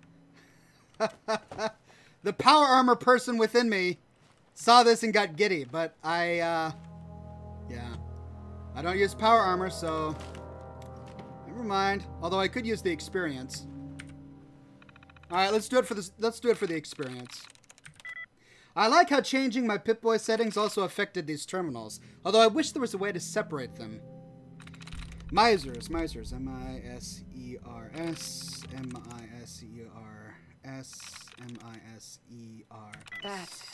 The power armor person within me saw this and got giddy, but I, uh... yeah. I don't use power armor, so... Never mind. Although I could use the experience. Alright, let's do it for this. Let's do it for the experience. I like how changing my Pip-Boy settings also affected these terminals, although I wish there was a way to separate them. Misers, misers, M I S E R S, M I S E R S, M I S E R S. That.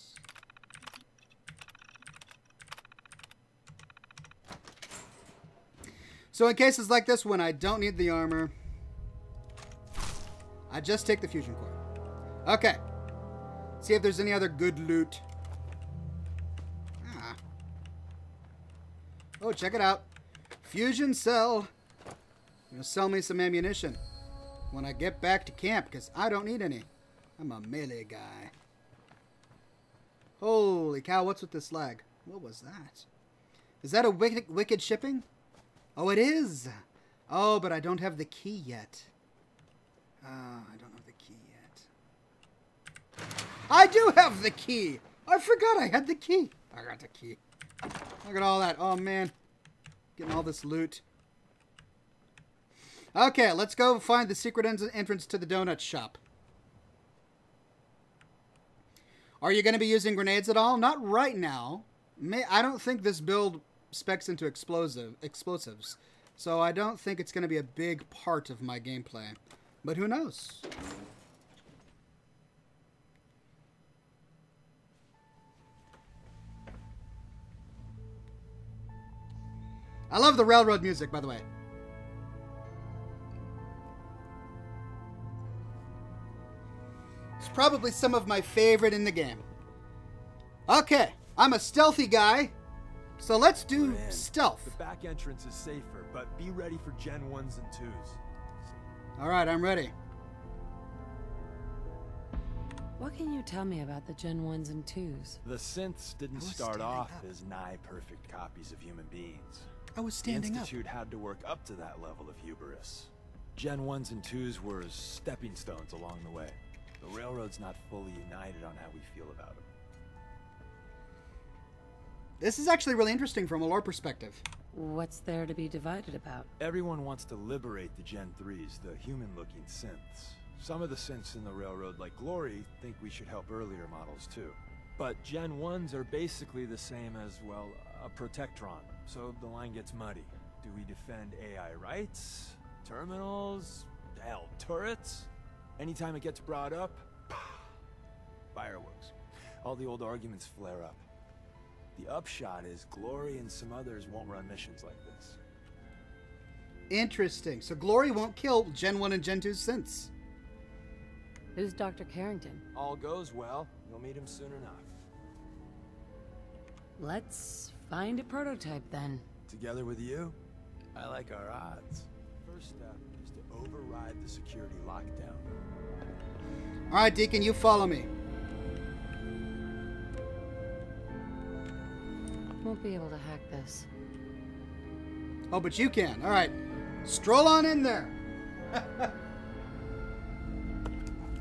So in cases like this, when I don't need the armor, I just take the fusion core. Okay. See if there's any other good loot. Ah. Oh, check it out. Fusion cell. You're gonna sell me some ammunition when I get back to camp, because I don't need any. I'm a melee guy. Holy cow, what's with this lag? What was that? Is that a wicked, wicked shipping? Oh, it is. Oh, but I don't have the key yet. Uh, I don't have the key yet. I do have the key. I forgot I had the key. I got the key. Look at all that. Oh, man. Getting all this loot. Okay, let's go find the secret en entrance to the donut shop. Are you going to be using grenades at all? Not right now. May I don't think this build specs into explosive explosives. So I don't think it's going to be a big part of my gameplay. But who knows? I love the railroad music, by the way. It's probably some of my favorite in the game. Okay, I'm a stealthy guy, so let's do stealth. The back entrance is safer, but be ready for Gen ones and twos. All right, I'm ready. What can you tell me about the Gen ones and twos? The synths didn't was start standing off up. as nigh-perfect copies of human beings. I was standing the up. Institute had to work up to that level of hubris. Gen ones and twos were stepping stones along the way. The Railroad's not fully united on how we feel about them. This is actually really interesting from a lore perspective. What's there to be divided about? Everyone wants to liberate the Gen threes, the human-looking synths. Some of the synths in the Railroad, like Glory, think we should help earlier models too. But Gen ones are basically the same as, well, a Protectron, so the line gets muddy. Do we defend A I rights? Terminals? Hell, turrets? Anytime it gets brought up, fireworks. All the old arguments flare up. The upshot is Glory and some others won't run missions like this. Interesting. So Glory won't kill Gen one and Gen two synths. Who's Doctor Carrington? All goes well, you'll meet him soon enough. Let's find a prototype then. Together with you, I like our odds. First step is to override the security lockdown. All right, Deacon, you follow me. Won't be able to hack this. Oh, but you can. All right. Stroll on in there.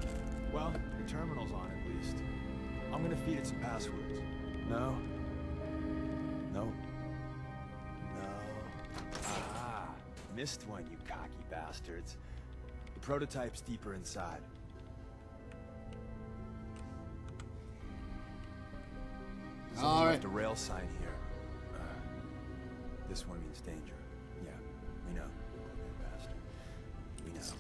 Well, the terminal's on at least. I'm gonna feed it some passwords. No? Missed one, you cocky bastards. The prototype's deeper inside. Someone All right. left a rail sign here. Uh, this one means danger. Yeah, we know. Bastard. We know.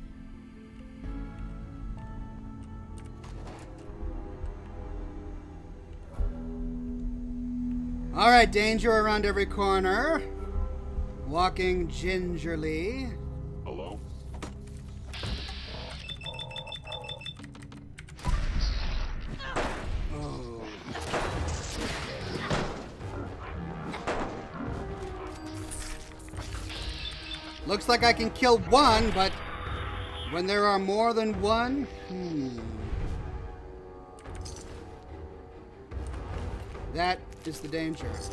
All right, danger around every corner. Walking gingerly. Hello? Oh. Looks like I can kill one, but when there are more than one, hmm. That is the danger. Wait,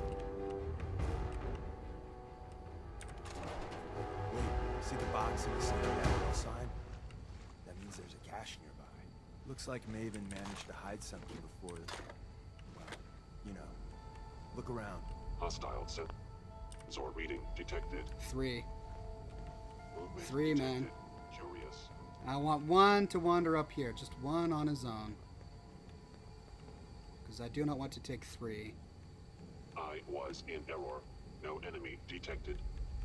see the box in the center of that rail sign? That means there's a cache nearby. Looks like Maven managed to hide something before, well, you know. Look around. Hostile set. Zor reading detected. Three. Movement Three, detected. man. Curious. I want one to wander up here. Just one on his own. Because I do not want to take three. I was in error. No enemy detected.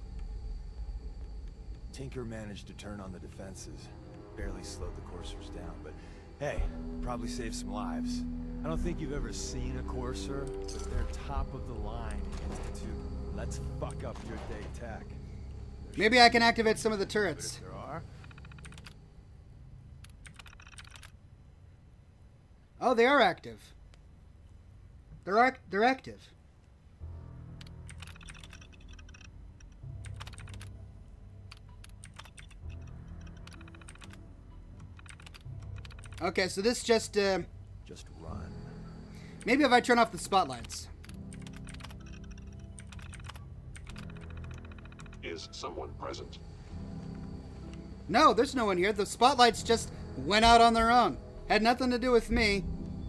Tinker managed to turn on the defenses. Barely slowed the coursers down, but hey, probably saved some lives. I don't think you've ever seen a courser, but they're top of the line institute. Let's fuck up your day tech. Maybe I can activate some of the But turrets. if there are, Oh, they are active. They're ac they're active. Okay, so this just uh, just run. maybe if I turn off the spotlights. Is someone present? No, there's no one here. The spotlights just went out on their own. Had nothing to do with me.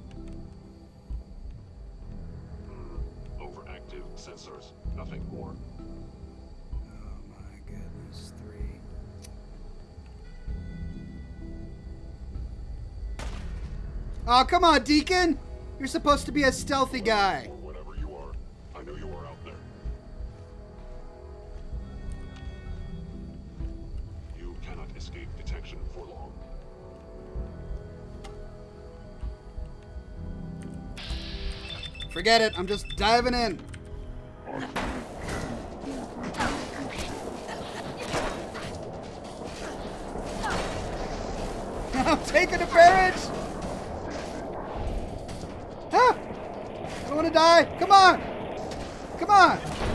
Hmm. Overactive sensors. Nothing more. Oh my goodness, three. Oh, come on, Deacon! You're supposed to be a stealthy guy. Or whatever you are. I knew you were out there. You cannot escape detection for long. Forget it, I'm just diving in. I'm taking a barrage! Ah! I don't want to die! Come on! Come on!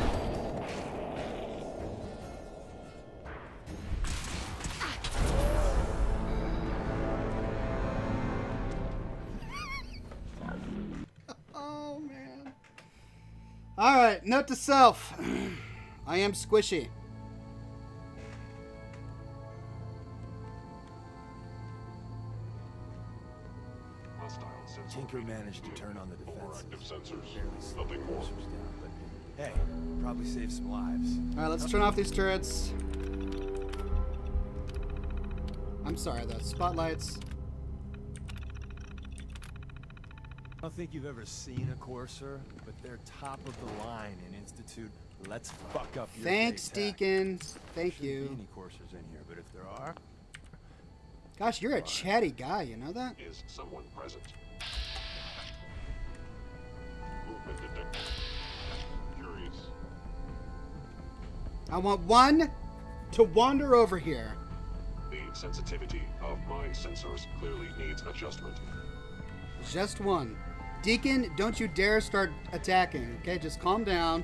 Oh, man. Alright, note to self. I am squishy. Hostile sensor. Tinker managed to turn on the defenses. Overactive sensors. Barely slowed the Nothing more. coursers down, but hey, probably saved some lives. Alright, let's turn off these turrets. I'm sorry, the spotlights. I don't think you've ever seen a courser, but they're top of the line in institute. Let's fuck up your Thanks, day tech. Deacon. Thank Shouldn't be you. any coursers in here, but if there are, Gosh, you're a chatty guy, you know that? Is someone present? Movement detected. Curious. I want one to wander over here. The sensitivity of my sensors clearly needs adjustment. Just one. Deacon, don't you dare start attacking, okay? Just calm down.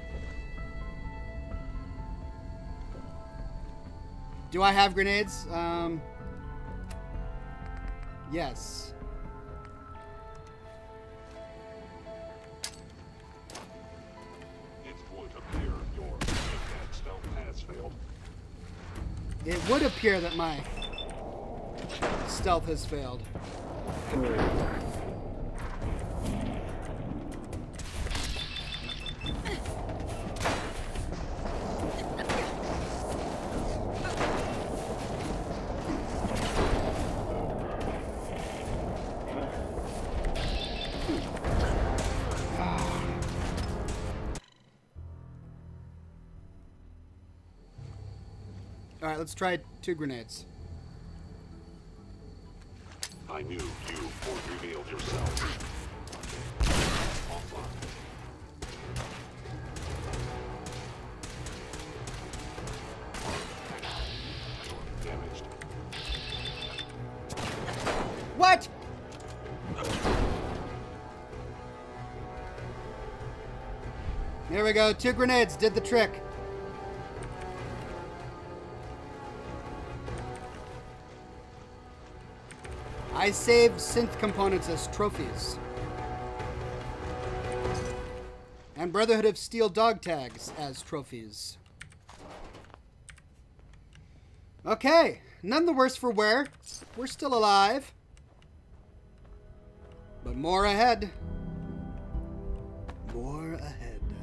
Do I have grenades? Um, yes. It would appear your attack stealth has failed. It would appear that my stealth has failed. Alright, let's try two grenades. I knew you would reveal yourself. Offline. Damaged. What? There we go. Two grenades did the trick. I saved synth components as trophies. And Brotherhood of Steel dog tags as trophies. Okay. None the worse for wear. We're still alive. But more ahead. More ahead.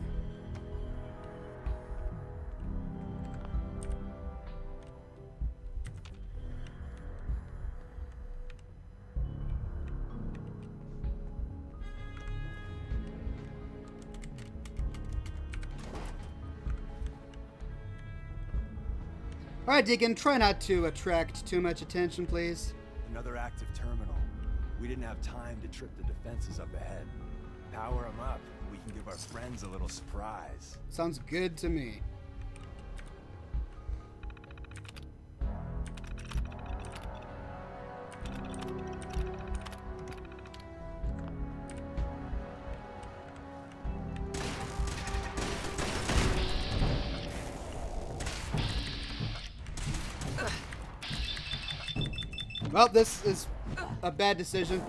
Alright, Deacon, try not to attract too much attention, please. Another active terminal. We didn't have time to trip the defenses up ahead. Power them up, and we can give our friends a little surprise. Sounds good to me. Well, this is a bad decision.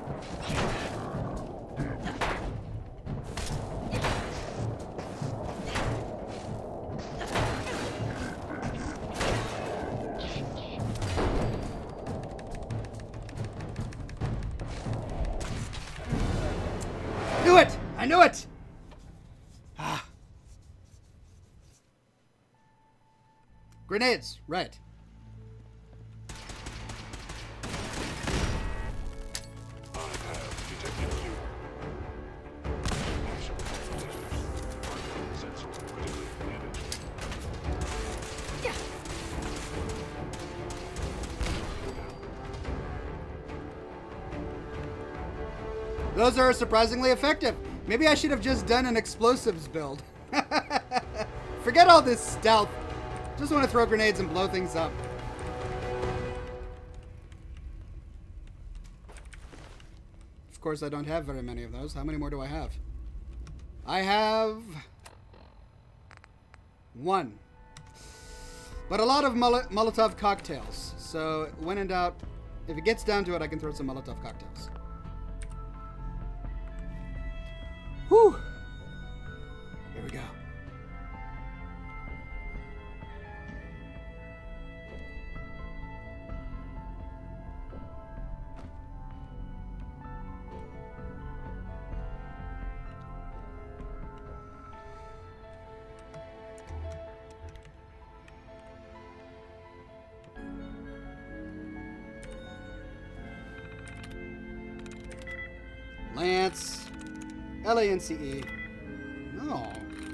Knew it! I knew it! Ah. Grenades, right. Those are surprisingly effective. Maybe I should have just done an explosives build. Forget all this stealth. Just want to throw grenades and blow things up. Of course, I don't have very many of those. How many more do I have? I have one. But a lot of Mol Molotov cocktails. So when in doubt, if it gets down to it, I can throw some Molotov cocktails. Whew. Here we go. Lance. L A N C E. No. R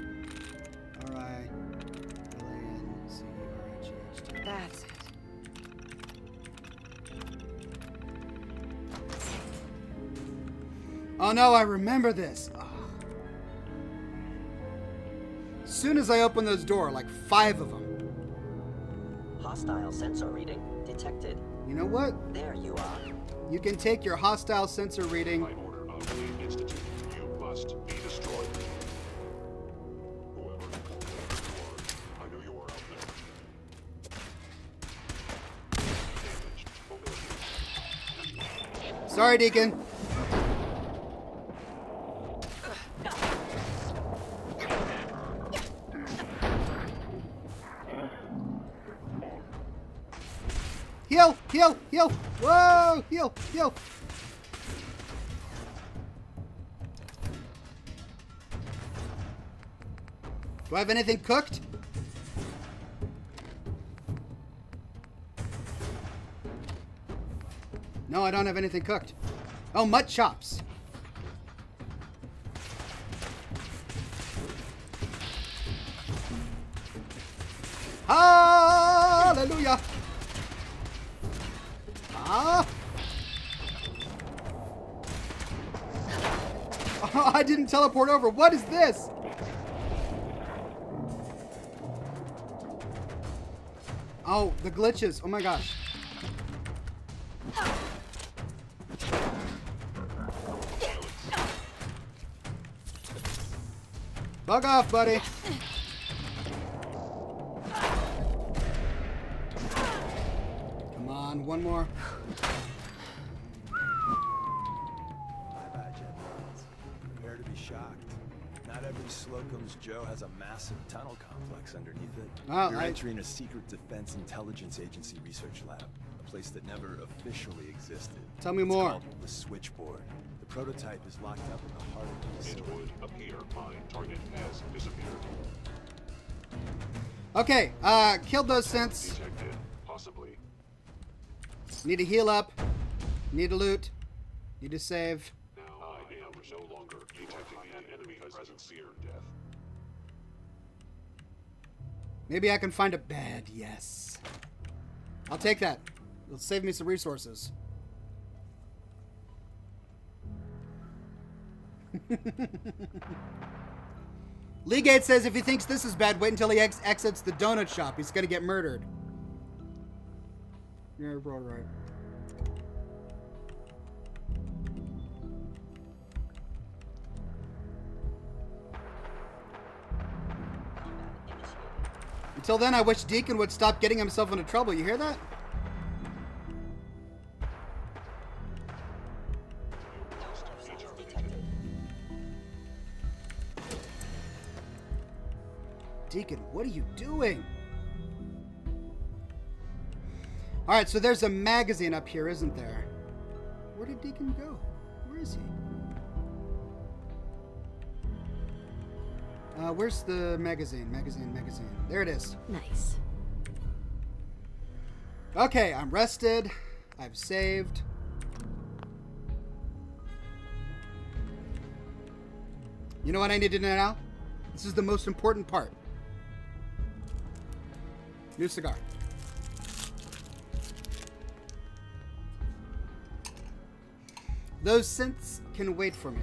I L A N C E R I G H T. That's it. Oh no, I remember this. Oh. As soon as I open those doors, like five of them. Hostile sensor reading detected. You know what? There you are. You can take your hostile sensor reading. By order of the Institute, you must be destroyed. Whoever, whoever you are, I know you are out there. Damaged. Sorry, Deacon. Heal! Heal! Heal! Whoa! Heal! Heal! Do I have anything cooked? No, I don't have anything cooked. Oh, mud chops. Hallelujah! Oh, I didn't teleport over. What is this? Oh, the glitches. Oh my gosh. Bug off, buddy. Come on, one more. My bad, Jetbirds. Prepare to be shocked. Not every Slocum's Joe has a massive tunnel complex underneath it. Well, You're I- entering a secret Defense Intelligence Agency research lab, a place that never officially existed. Tell me It's more. called the Switchboard. The prototype is locked up in the heart of the It facility. would appear my target has disappeared. Okay, uh, killed those synths. Detected, possibly. Need to heal up. Need to loot. Need to save. Now I am no longer detecting an enemy presence near death. Maybe I can find a bed. Yes. I'll take that. It'll save me some resources. Leagate says if he thinks this is bad, wait until he ex exits the donut shop. He's gonna get murdered. You're bro, right. Until then, I wish Deacon would stop getting himself into trouble. You hear that? Deacon, what are you doing? Alright, so there's a magazine up here, isn't there? Where did Deacon go? Where is he? Uh, where's the magazine? Magazine, magazine. There it is. Nice. Okay, I'm rested. I've saved. You know what I need to know now? This is the most important part. New cigar. Those synths can wait for me.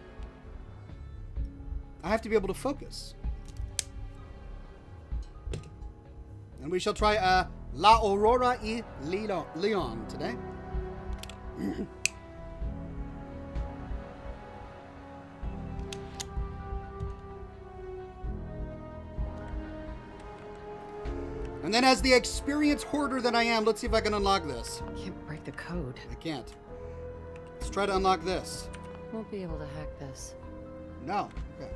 I have to be able to focus. And we shall try uh, La Aurora y Leon, Leon today. And then as the experience hoarder that I am, let's see if I can unlock this. Can't break the code. I can't. Let's try to unlock this. Won't be able to hack this. No. Okay.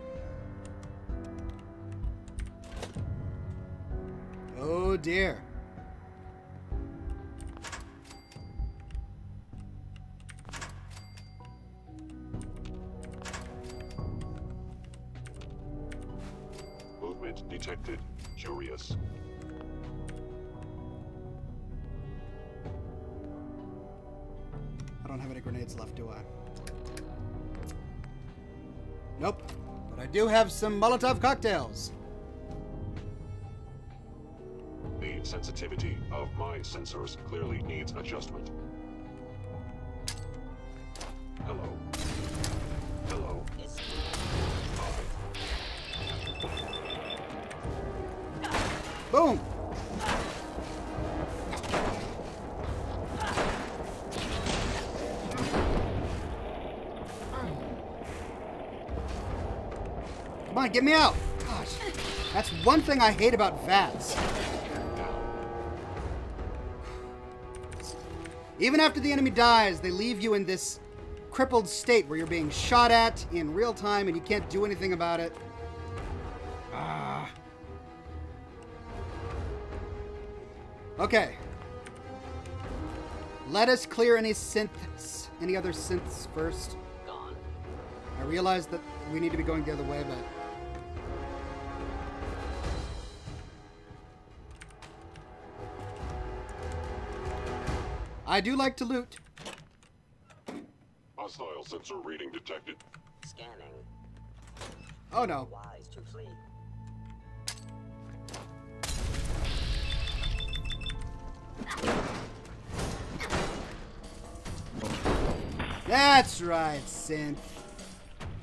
Oh dear. Movement detected. Curious. I don't have any grenades left, do I? Nope. But I do have some Molotov cocktails. The sensitivity of my sensors clearly needs adjustment. Hello. Hello. Boom! Come on, get me out! Gosh, that's one thing I hate about V A Ts. Even after the enemy dies, they leave you in this crippled state where you're being shot at in real time and you can't do anything about it. Ah. Okay. Let us clear any synths, any other synths first. Gone. I realize that we need to be going the other way, but... I do like to loot. Hostile sensor reading detected. Scanning. Oh no. Wise to flee. That's right, synth.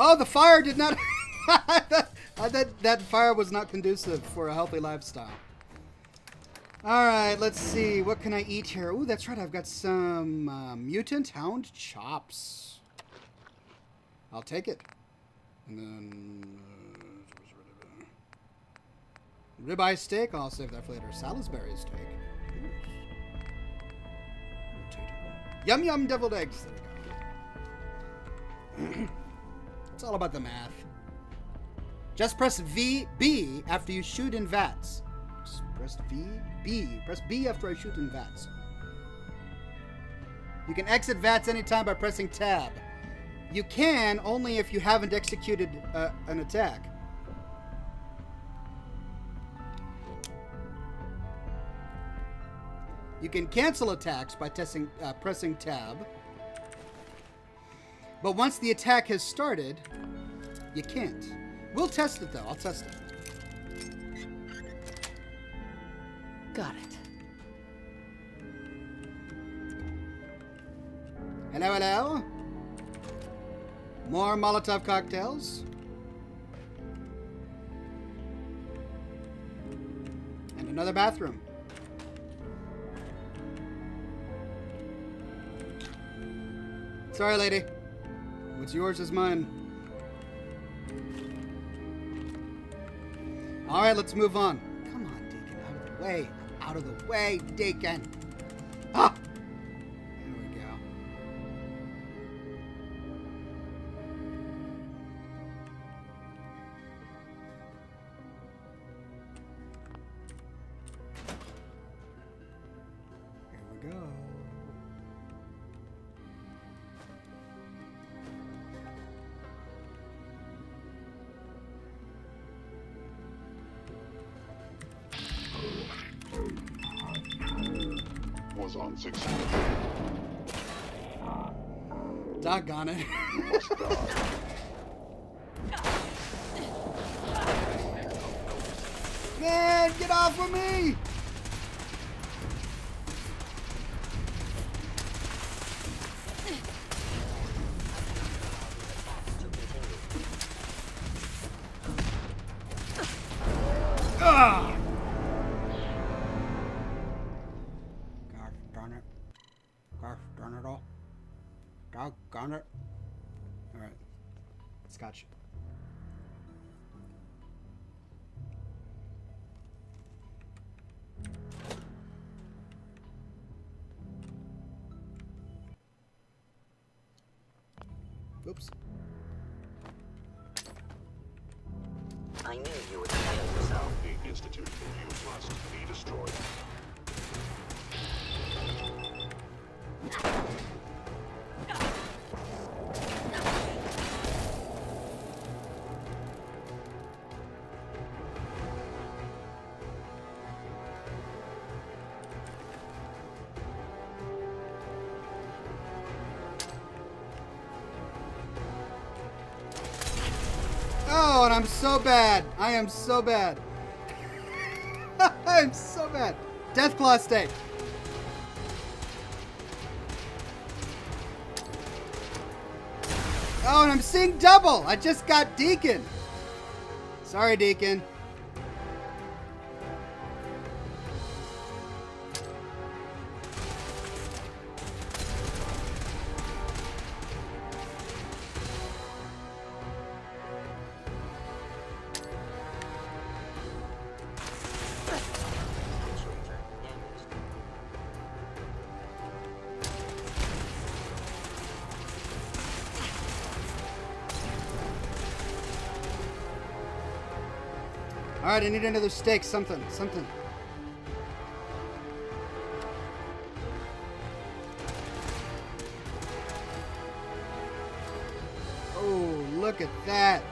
Oh, the fire did not... that, that, that fire was not conducive for a healthy lifestyle. Alright, let's see. What can I eat here? Ooh, that's right. I've got some uh, mutant hound chops. I'll take it. And then... Uh, ribeye steak. I'll save that for later. Salisbury steak. Yum yum deviled eggs. There we go. It's all about the math. Just press V, B after you shoot in vats. Just press V, B. Press B after I shoot in vats. You can exit vats anytime by pressing tab. You can only if you haven't executed uh, an attack. You can cancel attacks by testing, uh, pressing tab. But once the attack has started, you can't. We'll test it, though. I'll test it. Got it. Hello, hello. More Molotov cocktails. And another bathroom. Sorry, lady. What's yours is mine. All right, let's move on. Come on, Deacon, out of the way. Out of the way, Deacon. Ah! There we go. Here we go. Was on six. Doggone it. You must die. Man, get off of me! Ah! God darn it. Gosh darn it all. Doggone it. Alright. Scotch. Oops. I knew you would kill yourself. The Institute you must be destroyed. Oh, and I'm so bad. I am so bad. I'm so bad. Deathclaw steak. Oh, and I'm seeing double. I just got Deacon. Sorry, Deacon. All right, I need another steak. Something, something. Oh, look at that.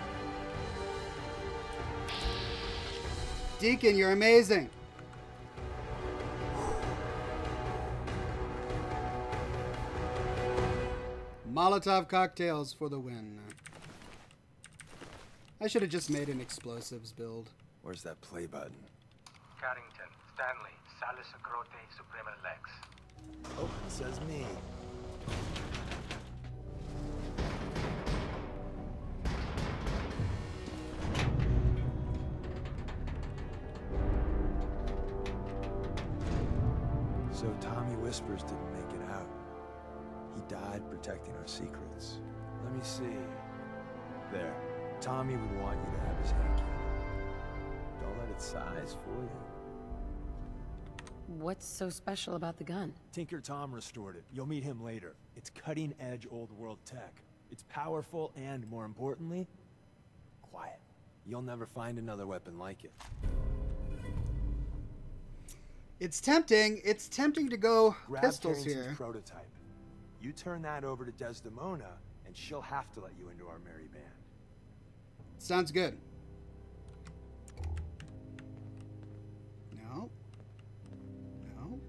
Deacon, you're amazing. Molotov cocktails for the win. I should have just made an explosives build. Where's that play button? Carrington, Stanley, Salus Acrote, Suprema Lex. Oh, it says me. So Tommy Whispers didn't make it out. He died protecting our secrets. Let me see. There. Tommy would want you to have his hand cannon. Don't let its size fool you. What's so special about the gun? Tinker Tom restored it. You'll meet him later. It's cutting-edge old-world tech. It's powerful and, more importantly, quiet. You'll never find another weapon like it. It's tempting. It's tempting to go Grab pistols Carrington's here. prototype. You turn that over to Desdemona, and she'll have to let you into our merry band. Sounds good. No. No.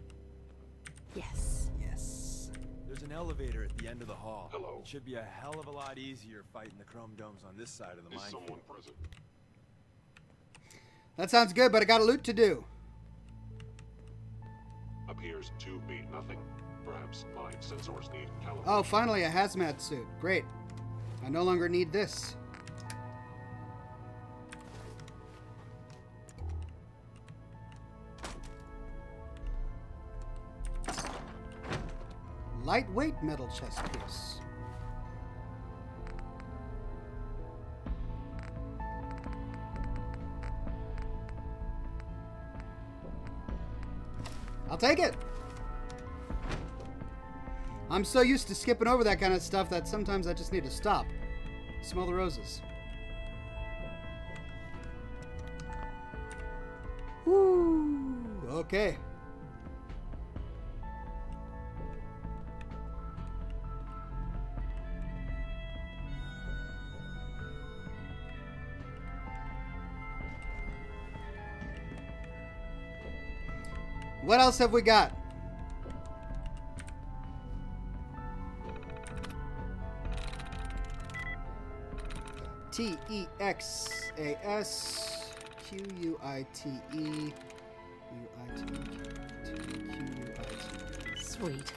Yes. Yes. There's an elevator at the end of the hall. Hello. It should be a hell of a lot easier fighting the chrome domes on this side of the Is mine. someone present? That sounds good, but I got a loot to do. Appears to be nothing. Perhaps my sensors need calibration. Oh, finally a hazmat suit. Great. I no longer need this. Lightweight metal chest piece. I'll take it. I'm so used to skipping over that kind of stuff that sometimes I just need to stop. Smell the roses. Woo! Okay. What else have we got? T E X A S Q U I T E U I T E Q U I T E. Sweet.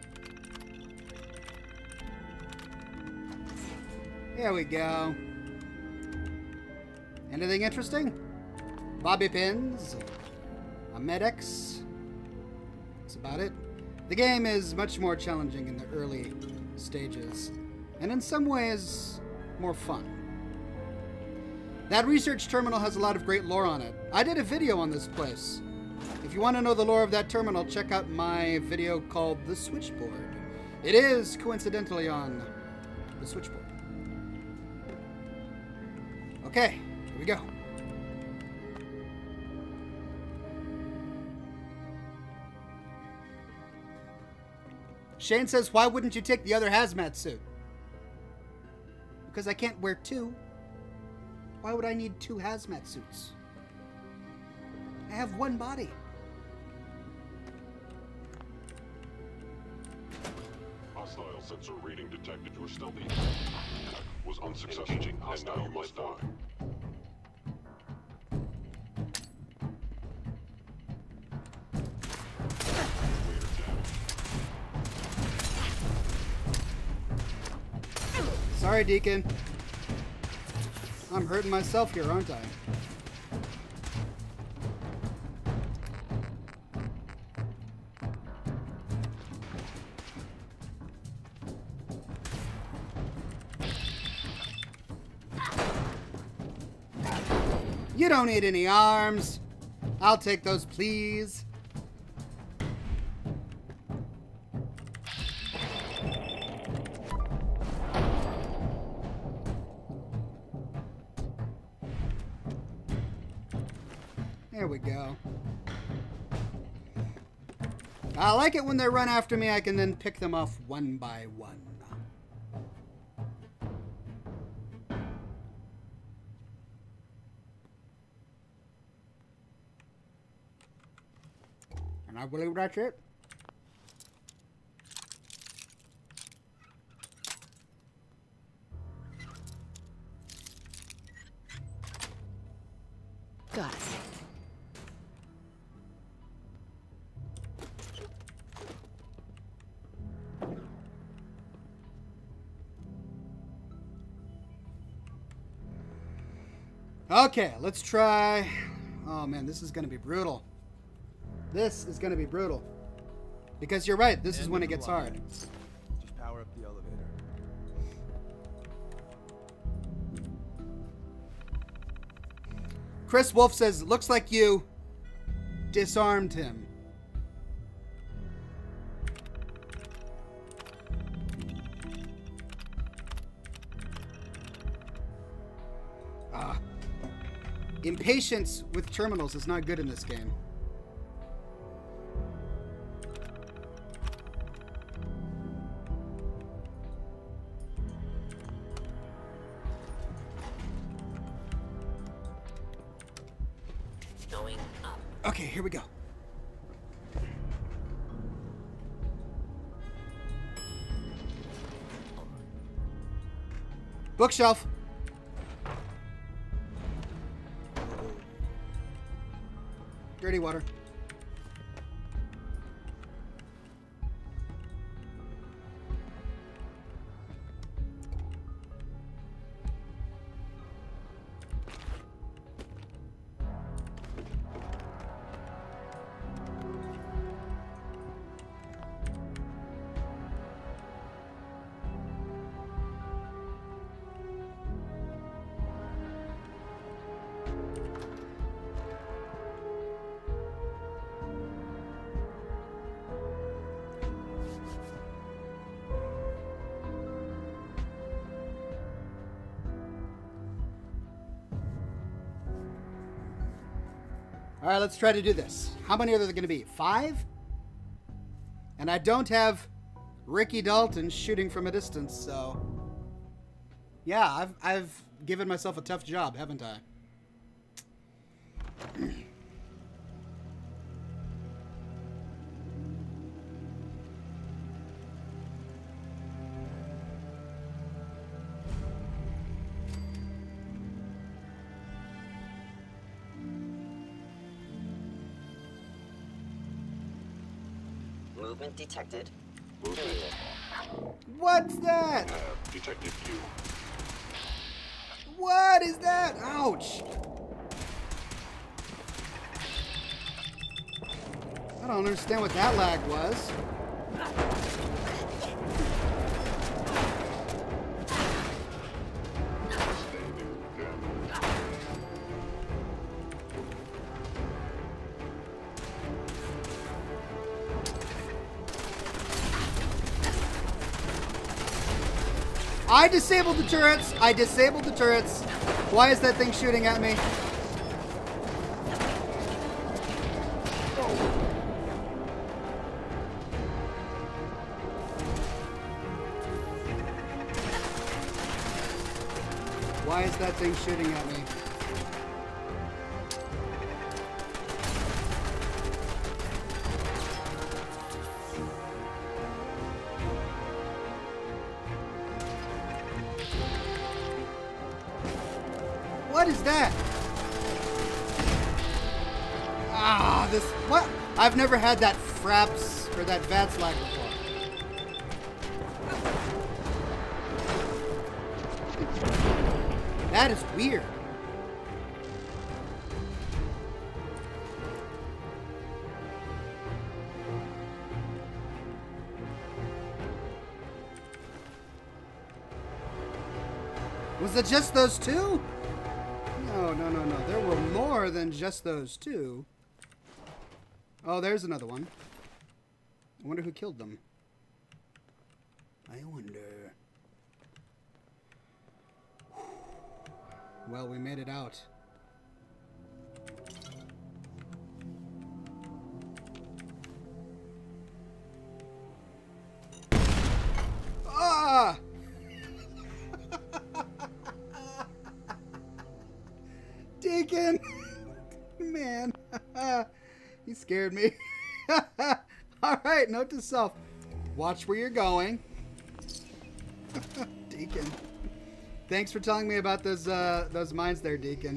There we go. Anything interesting? Bobby pins, a Medex. That's about it. The game is much more challenging in the early stages, and in some ways, more fun. That research terminal has a lot of great lore on it. I did a video on this place. If you want to know the lore of that terminal, check out my video called The Switchboard. It is, coincidentally, on the switchboard. Okay, here we go. Shane says, why wouldn't you take the other hazmat suit? Because I can't wear two. Why would I need two hazmat suits? I have one body. Hostile sensor reading detected. Your stealthy was unsuccessful, and now you must die. Sorry, Deacon. I'm hurting myself here, aren't I? You don't need any arms. I'll take those, please. There we go. I like it when they run after me. I can then pick them off one by one. And I believe that's it. Got it. Okay, let's try. Oh man, this is going to be brutal. This is going to be brutal. Because you're right, this is End when of it the gets line. hard. Just power up the elevator. Chris Wolf says, looks like you disarmed him. Ah. Impatience with terminals is not good in this game. Going up. Okay, here we go. Bookshelf. Dirty water. All right, let's try to do this. How many are there going to be? Five? And I don't have Ricky Dalton shooting from a distance, so... Yeah, I've, I've given myself a tough job, haven't I? Movement detected. Movement. What's that? Have detected you. What is that? Ouch. I don't understand what that lag was. I disabled the turrets. I disabled the turrets. Why is that thing shooting at me? Why is that thing shooting at me? What is that? Ah, this, what? I've never had that fraps or that V A T S lag before. That is weird. Was it just those two? No, no, no, no. There were more than just those two. Oh, there's another one. I wonder who killed them. I wonder. Well, we made it out. Ah! Deacon! Man, he scared me. Alright, note to self. Watch where you're going. Deacon. Thanks for telling me about those uh, those mines there, Deacon.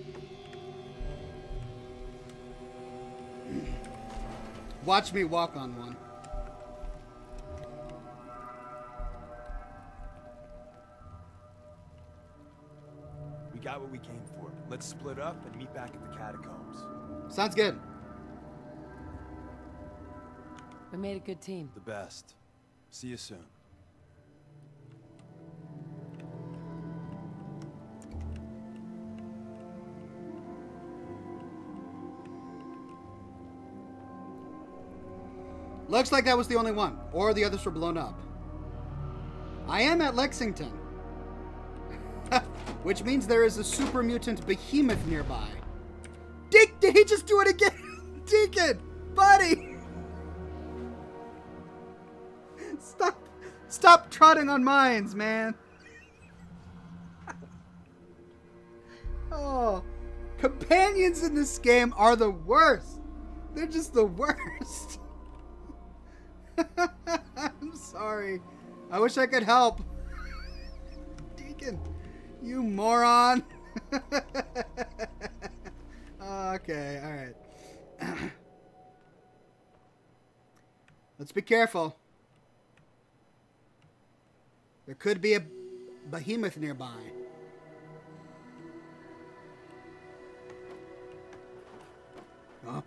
Watch me walk on one. We got what we came for. Let's split up and meet back at the catacombs. Sounds good. We made a good team. The best. See you soon. Looks like that was the only one, or the others were blown up. I am at Lexington, which means there is a super mutant behemoth nearby. Dick, did he just do it again? Deacon, buddy, stop, stop trotting on mines, man. Oh, companions in this game are the worst. They're just the worst. I'm sorry. I wish I could help. Deacon, you moron. Okay, alright. Let's be careful. There could be a behemoth nearby. Oh.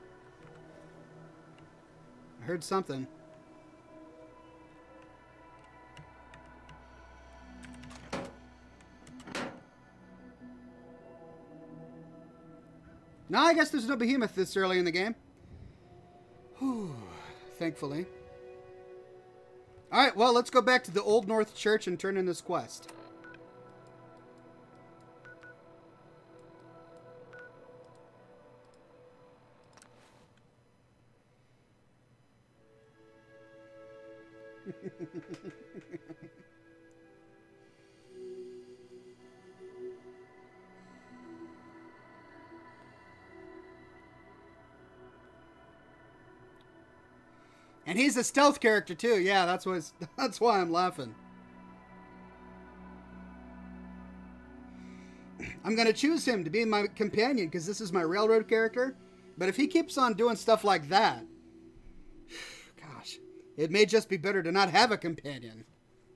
I heard something. No, I guess there's no behemoth this early in the game. Whew, thankfully. Alright, well, let's go back to the Old North Church and turn in this quest. And he's a stealth character too. Yeah, that's why that's why I'm laughing. I'm gonna choose him to be my companion because this is my railroad character. But if he keeps on doing stuff like that, gosh, it may just be better to not have a companion.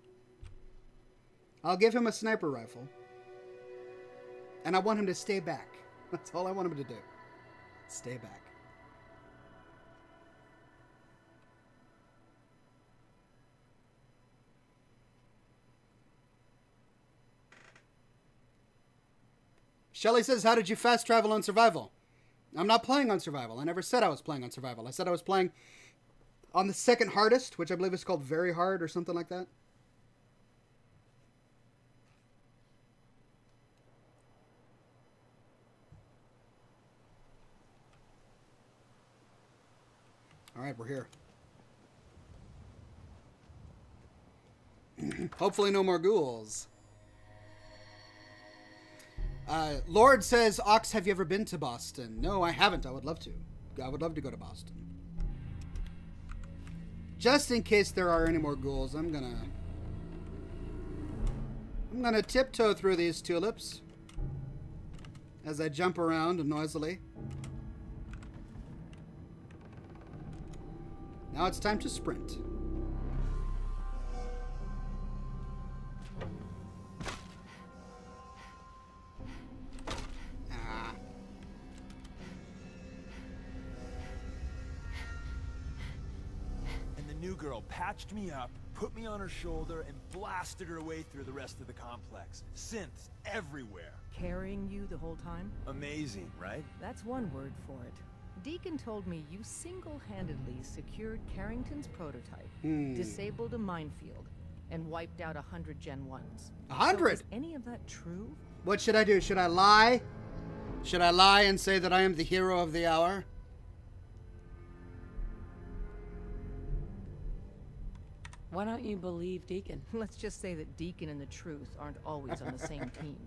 I'll give him a sniper rifle. And I want him to stay back. That's all I want him to do. Stay back. Shelly says, how did you fast travel on survival? I'm not playing on survival. I never said I was playing on survival. I said I was playing on the second hardest, which I believe is called very hard or something like that. All right, we're here. Hopefully no more ghouls. Uh, Lord says, Ox, have you ever been to Boston? No, I haven't. I would love to. I would love to go to Boston. Just in case there are any more ghouls, I'm gonna... I'm gonna tiptoe through these tulips as I jump around noisily. Now it's time to sprint. Girl patched me up, put me on her shoulder, and blasted her way through the rest of the complex. Synths everywhere. Carrying you the whole time? Amazing, right? That's one word for it. Deacon told me you single-handedly secured Carrington's prototype, hmm. disabled a minefield, and wiped out a hundred Gen ones. A hundred? So is any of that true? What should I do? Should I lie? Should I lie and say that I am the hero of the hour? Why don't you believe Deacon? Let's just say that Deacon and the truth aren't always on the same team.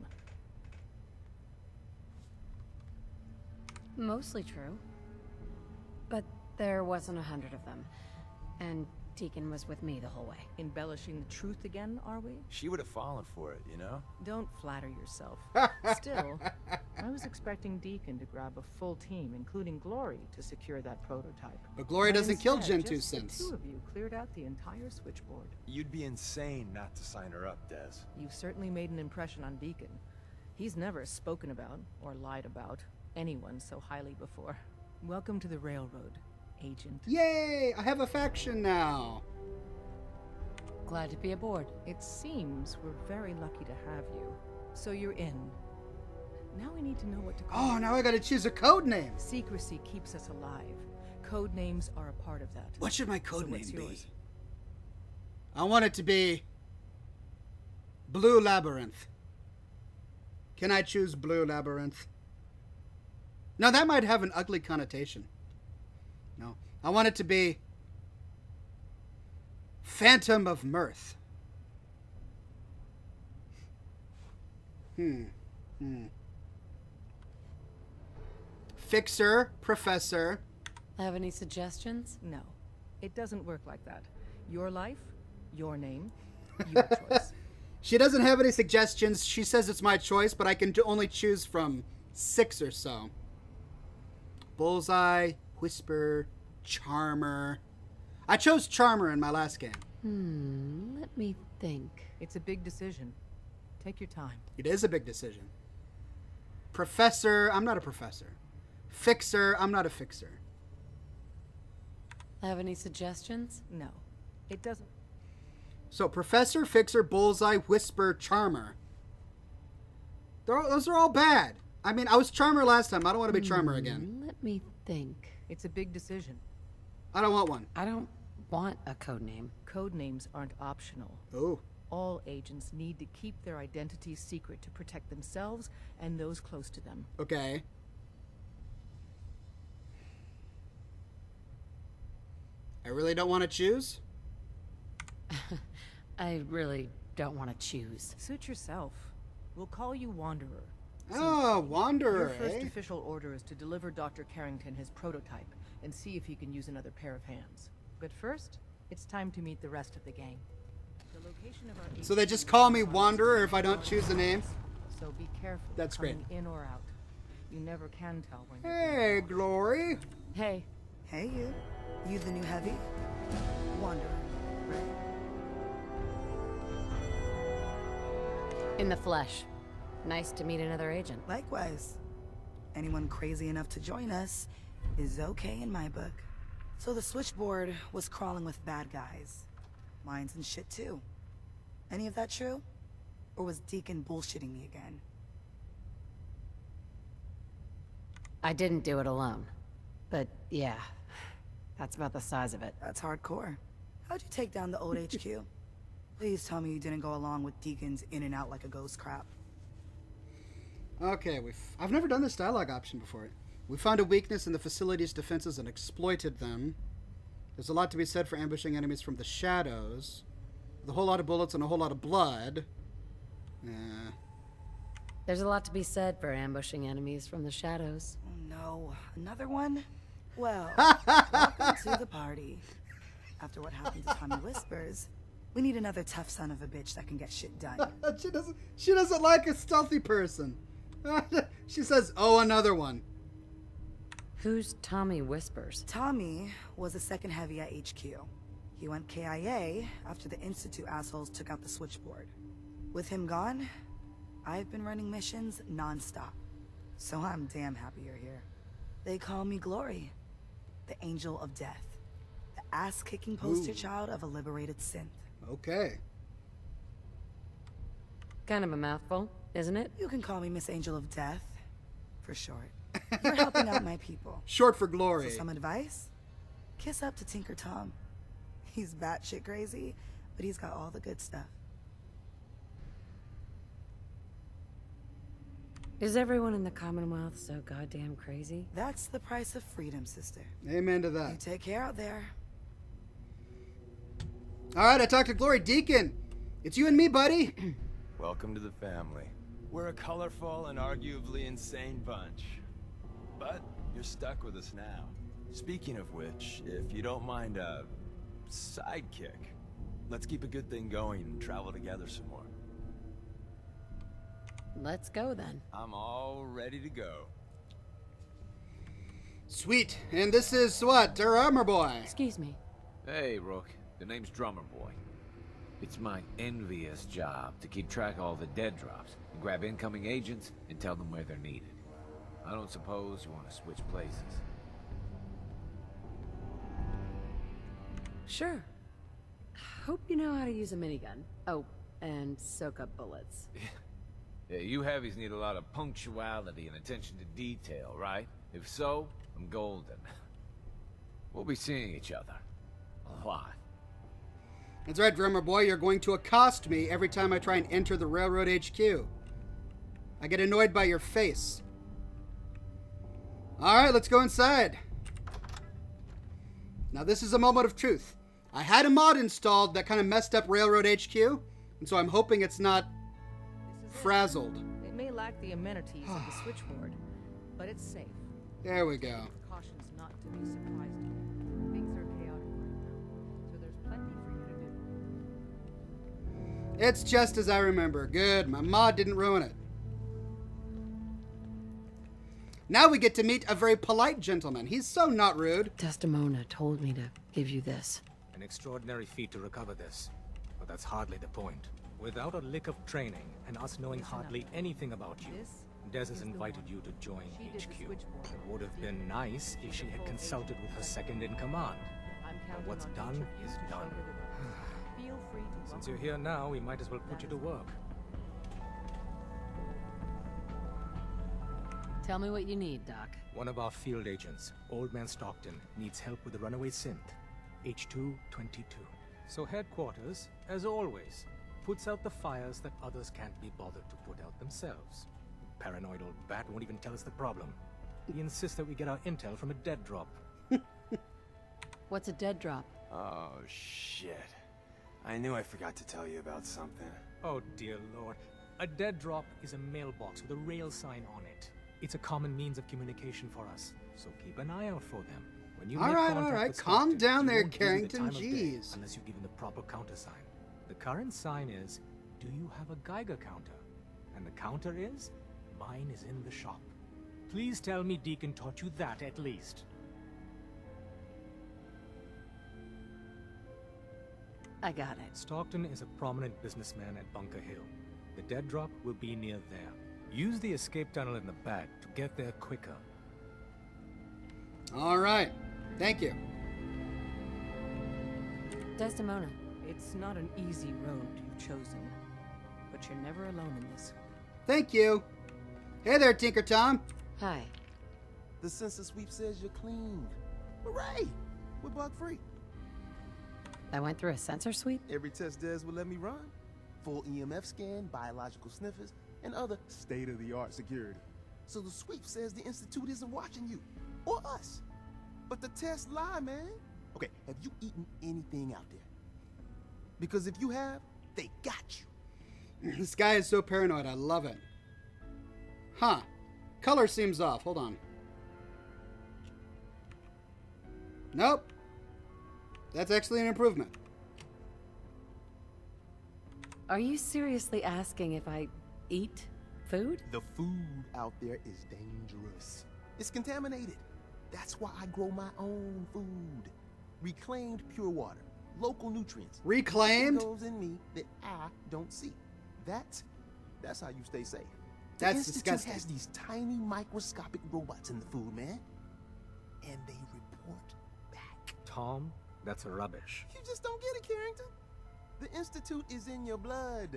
Mostly true. But there wasn't a hundred of them. And Deacon was with me the whole way. Embellishing the truth again, are we? She would have fallen for it, you know? Don't flatter yourself. Still, I was expecting Deacon to grab a full team, including Glory, to secure that prototype. But Glory doesn't instead, kill Gen two just synths. The two of you cleared out the entire switchboard. You'd be insane not to sign her up, Des. You've certainly made an impression on Deacon. He's never spoken about, or lied about, anyone so highly before. Welcome to the Railroad. Agent. Yay! I have a faction now. Glad to be aboard. It seems we're very lucky to have you. So you're in. Now we need to know what to call Oh, you. now I gotta choose a code name. Secrecy keeps us alive. Code names are a part of that. What should my code So name what's be? yours? I want it to be Blue Labyrinth. Can I choose Blue Labyrinth? No, that might have an ugly connotation. No. I want it to be Phantom of Mirth. Hmm. Hmm. Fixer, Professor. Have any suggestions? No. It doesn't work like that. Your life, your name, your choice. She doesn't have any suggestions. She says it's my choice, but I can only choose from six or so. Bullseye, Whisper, Charmer. I chose Charmer in my last game. Hmm, let me think. It's a big decision. Take your time. It is a big decision. Professor, I'm not a professor. Fixer, I'm not a fixer. Have any suggestions? No. It doesn't. So, Professor, Fixer, Bullseye, Whisper, Charmer. They're all, those are all bad. I mean, I was Charmer last time. I don't want to be Charmer again. Hmm, let me think. It's a big decision. I don't want one. I don't want a code name. Code names aren't optional. Oh. All agents need to keep their identities secret to protect themselves and those close to them. Okay. I really don't want to choose. I really don't want to choose. Suit yourself. We'll call you Wanderer. Oh, Your Wanderer, first eh? official order is to deliver Doctor Carrington his prototype and see if he can use another pair of hands. But first, it's time to meet the rest of the gang. The location of our So they just call me Wanderer if I don't choose a name? So be careful. That's coming great. in or out. You never can tell when you're Hey, Glory. Hey. Hey, you. You the new heavy? Wanderer, right? In the flesh. Nice to meet another agent. Likewise. Anyone crazy enough to join us is okay in my book. So the switchboard was crawling with bad guys. Mines and shit too. Any of that true? Or was Deacon bullshitting me again? I didn't do it alone. But yeah, that's about the size of it. That's hardcore. How'd you take down the old H Q? Please tell me you didn't go along with Deacon's in and out like a ghost crap. Okay, we've I've never done this dialogue option before. We found a weakness in the facility's defenses and exploited them. There's a lot to be said for ambushing enemies from the shadows. With a whole lot of bullets and a whole lot of blood. Yeah. There's a lot to be said for ambushing enemies from the shadows. Oh no, another one? Well, welcome to the party. After what happened to Tommy Whispers, we need another tough son of a bitch that can get shit done. she doesn't she doesn't like a stealthy person. She says, "Oh, another one." Who's Tommy Whispers? Tommy was a second heavy at H Q. He went K I A after the Institute assholes took out the switchboard. With him gone, I've been running missions non-stop. So I'm damn happy you're here. They call me Glory, the Angel of Death, the ass-kicking poster Ooh. child of a liberated synth. Okay. Kind of a mouthful, isn't it? You can call me Miss Angel of Death, for short. You're helping out my people. Short for glory. So some advice? Kiss up to Tinker Tom. He's batshit crazy, but he's got all the good stuff. Is everyone in the Commonwealth so goddamn crazy? That's the price of freedom, sister. Amen to You that. take care out there. All right, I talked to Glory. Deacon, it's you and me, buddy. Welcome to the family. We're a colorful and arguably insane bunch. But you're stuck with us now. Speaking of which, if you don't mind a sidekick, let's keep a good thing going and travel together some more. Let's go then. I'm all ready to go. Sweet. And this is what? Our armor boy. Excuse me. Hey, Rook. The name's Drummer Boy. It's my envious job to keep track of all the dead drops and grab incoming agents and tell them where they're needed. I don't suppose you want to switch places. Sure. Hope you know how to use a minigun. Oh, and soak up bullets. Yeah, you heavies need a lot of punctuality and attention to detail, right? If so, I'm golden. We'll be seeing each other. A lot. That's right, drummer boy. You're going to accost me every time I try and enter the railroad H Q. I get annoyed by your face. Alright, let's go inside. Now this is a moment of truth. I had a mod installed that kind of messed up railroad H Q, and so I'm hoping it's not frazzled. It. it may lack the amenities of the switchboard, but it's safe. There we go. Cautions not to be surprised. Things are chaotic right now, so there's plenty for you to do. It's just as I remember. Good. My mod didn't ruin it. Now we get to meet a very polite gentleman. He's so not rude. Desdemona told me to give you this. An extraordinary feat to recover this. But that's hardly the point. Without a lick of training, and us knowing hardly anything about you, Des has invited you to join H Q. It would have been nice if she had consulted with her second in command. But what's done is done. Since you're here now, we might as well put you to work. Tell me what you need, Doc. One of our field agents, Old Man Stockton, needs help with the runaway synth, H two twenty-two. So headquarters, as always, puts out the fires that others can't be bothered to put out themselves. Paranoid old bat won't even tell us the problem. He insists that we get our intel from a dead drop. What's a dead drop? Oh, shit. I knew I forgot to tell you about something. Oh, dear lord. A dead drop is a mailbox with a rail sign on it. It's a common means of communication for us, so keep an eye out for them. When you all make right, contact all right. with Calm Stockton, down he there, won't give you the Carrington. time of day Jeez. Unless you give him the proper countersign. The current sign is, do you have a Geiger counter? And the counter is, mine is in the shop. Please tell me Deacon taught you that at least. I got it. Stockton is a prominent businessman at Bunker Hill. The dead drop will be near there. Use the escape tunnel in the back to get there quicker. All right. Thank you. Desdemona. It's not an easy road you've chosen, but you're never alone in this. Thank you. Hey there, Tinker Tom. Hi. The census sweep says you're clean. Hooray! We're bug free. I went through a sensor sweep? Every test Des will let me run. Full E M F scan, biological sniffers, and other state-of-the-art security. So the sweep says the Institute isn't watching you, or us. But the tests lie, man. Okay, have you eaten anything out there? Because if you have, they got you. This guy is so paranoid. I love it. Huh. Color seems off. Hold on. Nope. That's actually an improvement. Are you seriously asking if I eat food? The food out there is dangerous. It's contaminated. That's why I grow my own food. Reclaimed pure water. Local nutrients. Reclaimed? Nothing goes in me that I don't see. That's, that's how you stay safe. The That's Institute disgusting. has these tiny microscopic robots in the food, man. And they report back. Tom, that's rubbish. You just don't get it, Carrington. The Institute is in your blood.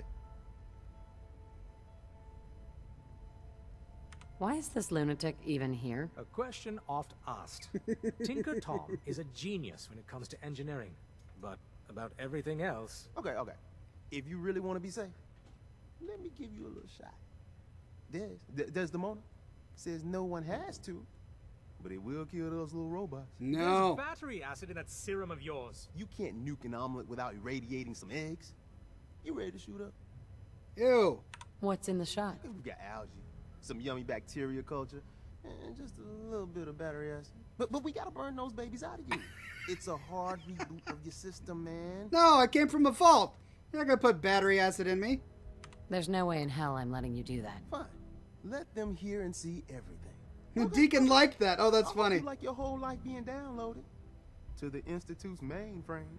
Why is this lunatic even here? A question oft asked. Tinker Tom is a genius when it comes to engineering, but about everything else... Okay, okay. If you really want to be safe, let me give you a little shot. Des, D Desdemona says no one has to, but it will kill those little robots. No. There's battery acid in that serum of yours. You can't nuke an omelet without irradiating some eggs. You ready to shoot up? Ew. What's in the shot? We got algae, some yummy bacteria culture, and just a little bit of battery acid. But but we gotta burn those babies out of you. It's a hard reboot of your system, man. No, I came from a vault. You're not gonna put battery acid in me. There's no way in hell I'm letting you do that. Fine. Let them hear and see everything. The Deacon liked that. Oh, that's I funny. You like your whole life being downloaded to the Institute's mainframe.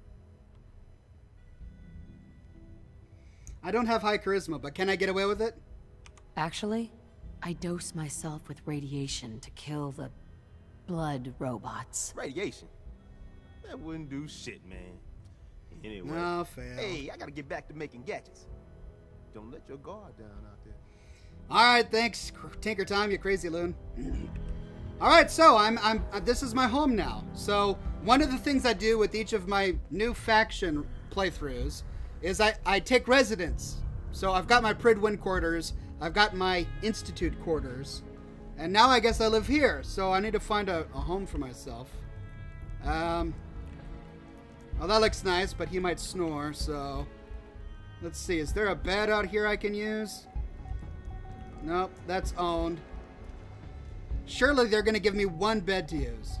I don't have high charisma, but can I get away with it? Actually, I dose myself with radiation to kill the blood robots. Radiation? That wouldn't do shit, man. Anyway. No, fail. Hey, I gotta get back to making gadgets. Don't let your guard down out there. All right, thanks, Tinker Tom, you crazy loon. All right, so I'm I'm uh, this is my home now. So one of the things I do with each of my new faction playthroughs is I I take residence. So I've got my Pridwin quarters, I've got my Institute quarters, and now I guess I live here. So I need to find a, a home for myself. Um. Oh, that looks nice, but he might snore. So let's see. Is there a bed out here I can use? Nope, that's owned. Surely they're going to give me one bed to use.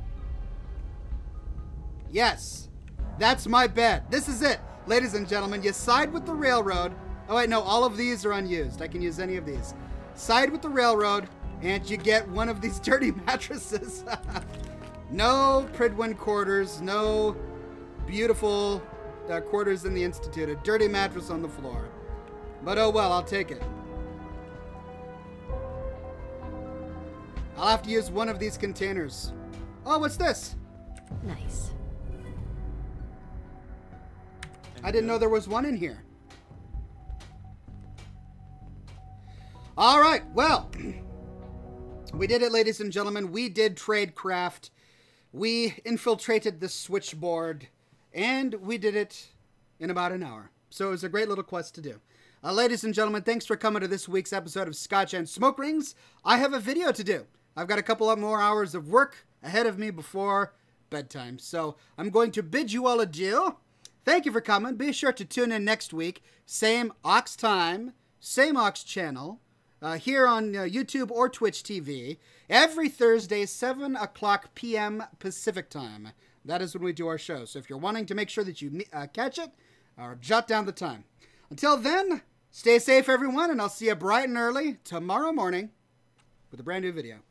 Yes, that's my bed. This is it. Ladies and gentlemen, you side with the railroad. Oh, wait, no, all of these are unused. I can use any of these. Side with the railroad, and you get one of these dirty mattresses. No Pridwin quarters, no beautiful uh, quarters in the Institute. A dirty mattress on the floor. But oh well, I'll take it. I'll have to use one of these containers. Oh, what's this? Nice. I didn't know there was one in here. All right, well, we did it, ladies and gentlemen. We did Tradecraft. We infiltrated the switchboard, and we did it in about an hour. So it was a great little quest to do. Uh, ladies and gentlemen, thanks for coming to this week's episode of Scotch and Smoke Rings. I have a video to do. I've got a couple of more hours of work ahead of me before bedtime. So I'm going to bid you all adieu. Thank you for coming. Be sure to tune in next week. Same Ox time, same Ox channel, uh, here on uh, YouTube or Twitch T V. Every Thursday, seven o'clock p m Pacific time. That is when we do our show. So if you're wanting to make sure that you uh, catch it, or jot down the time. Until then, stay safe, everyone, and I'll see you bright and early tomorrow morning with a brand new video.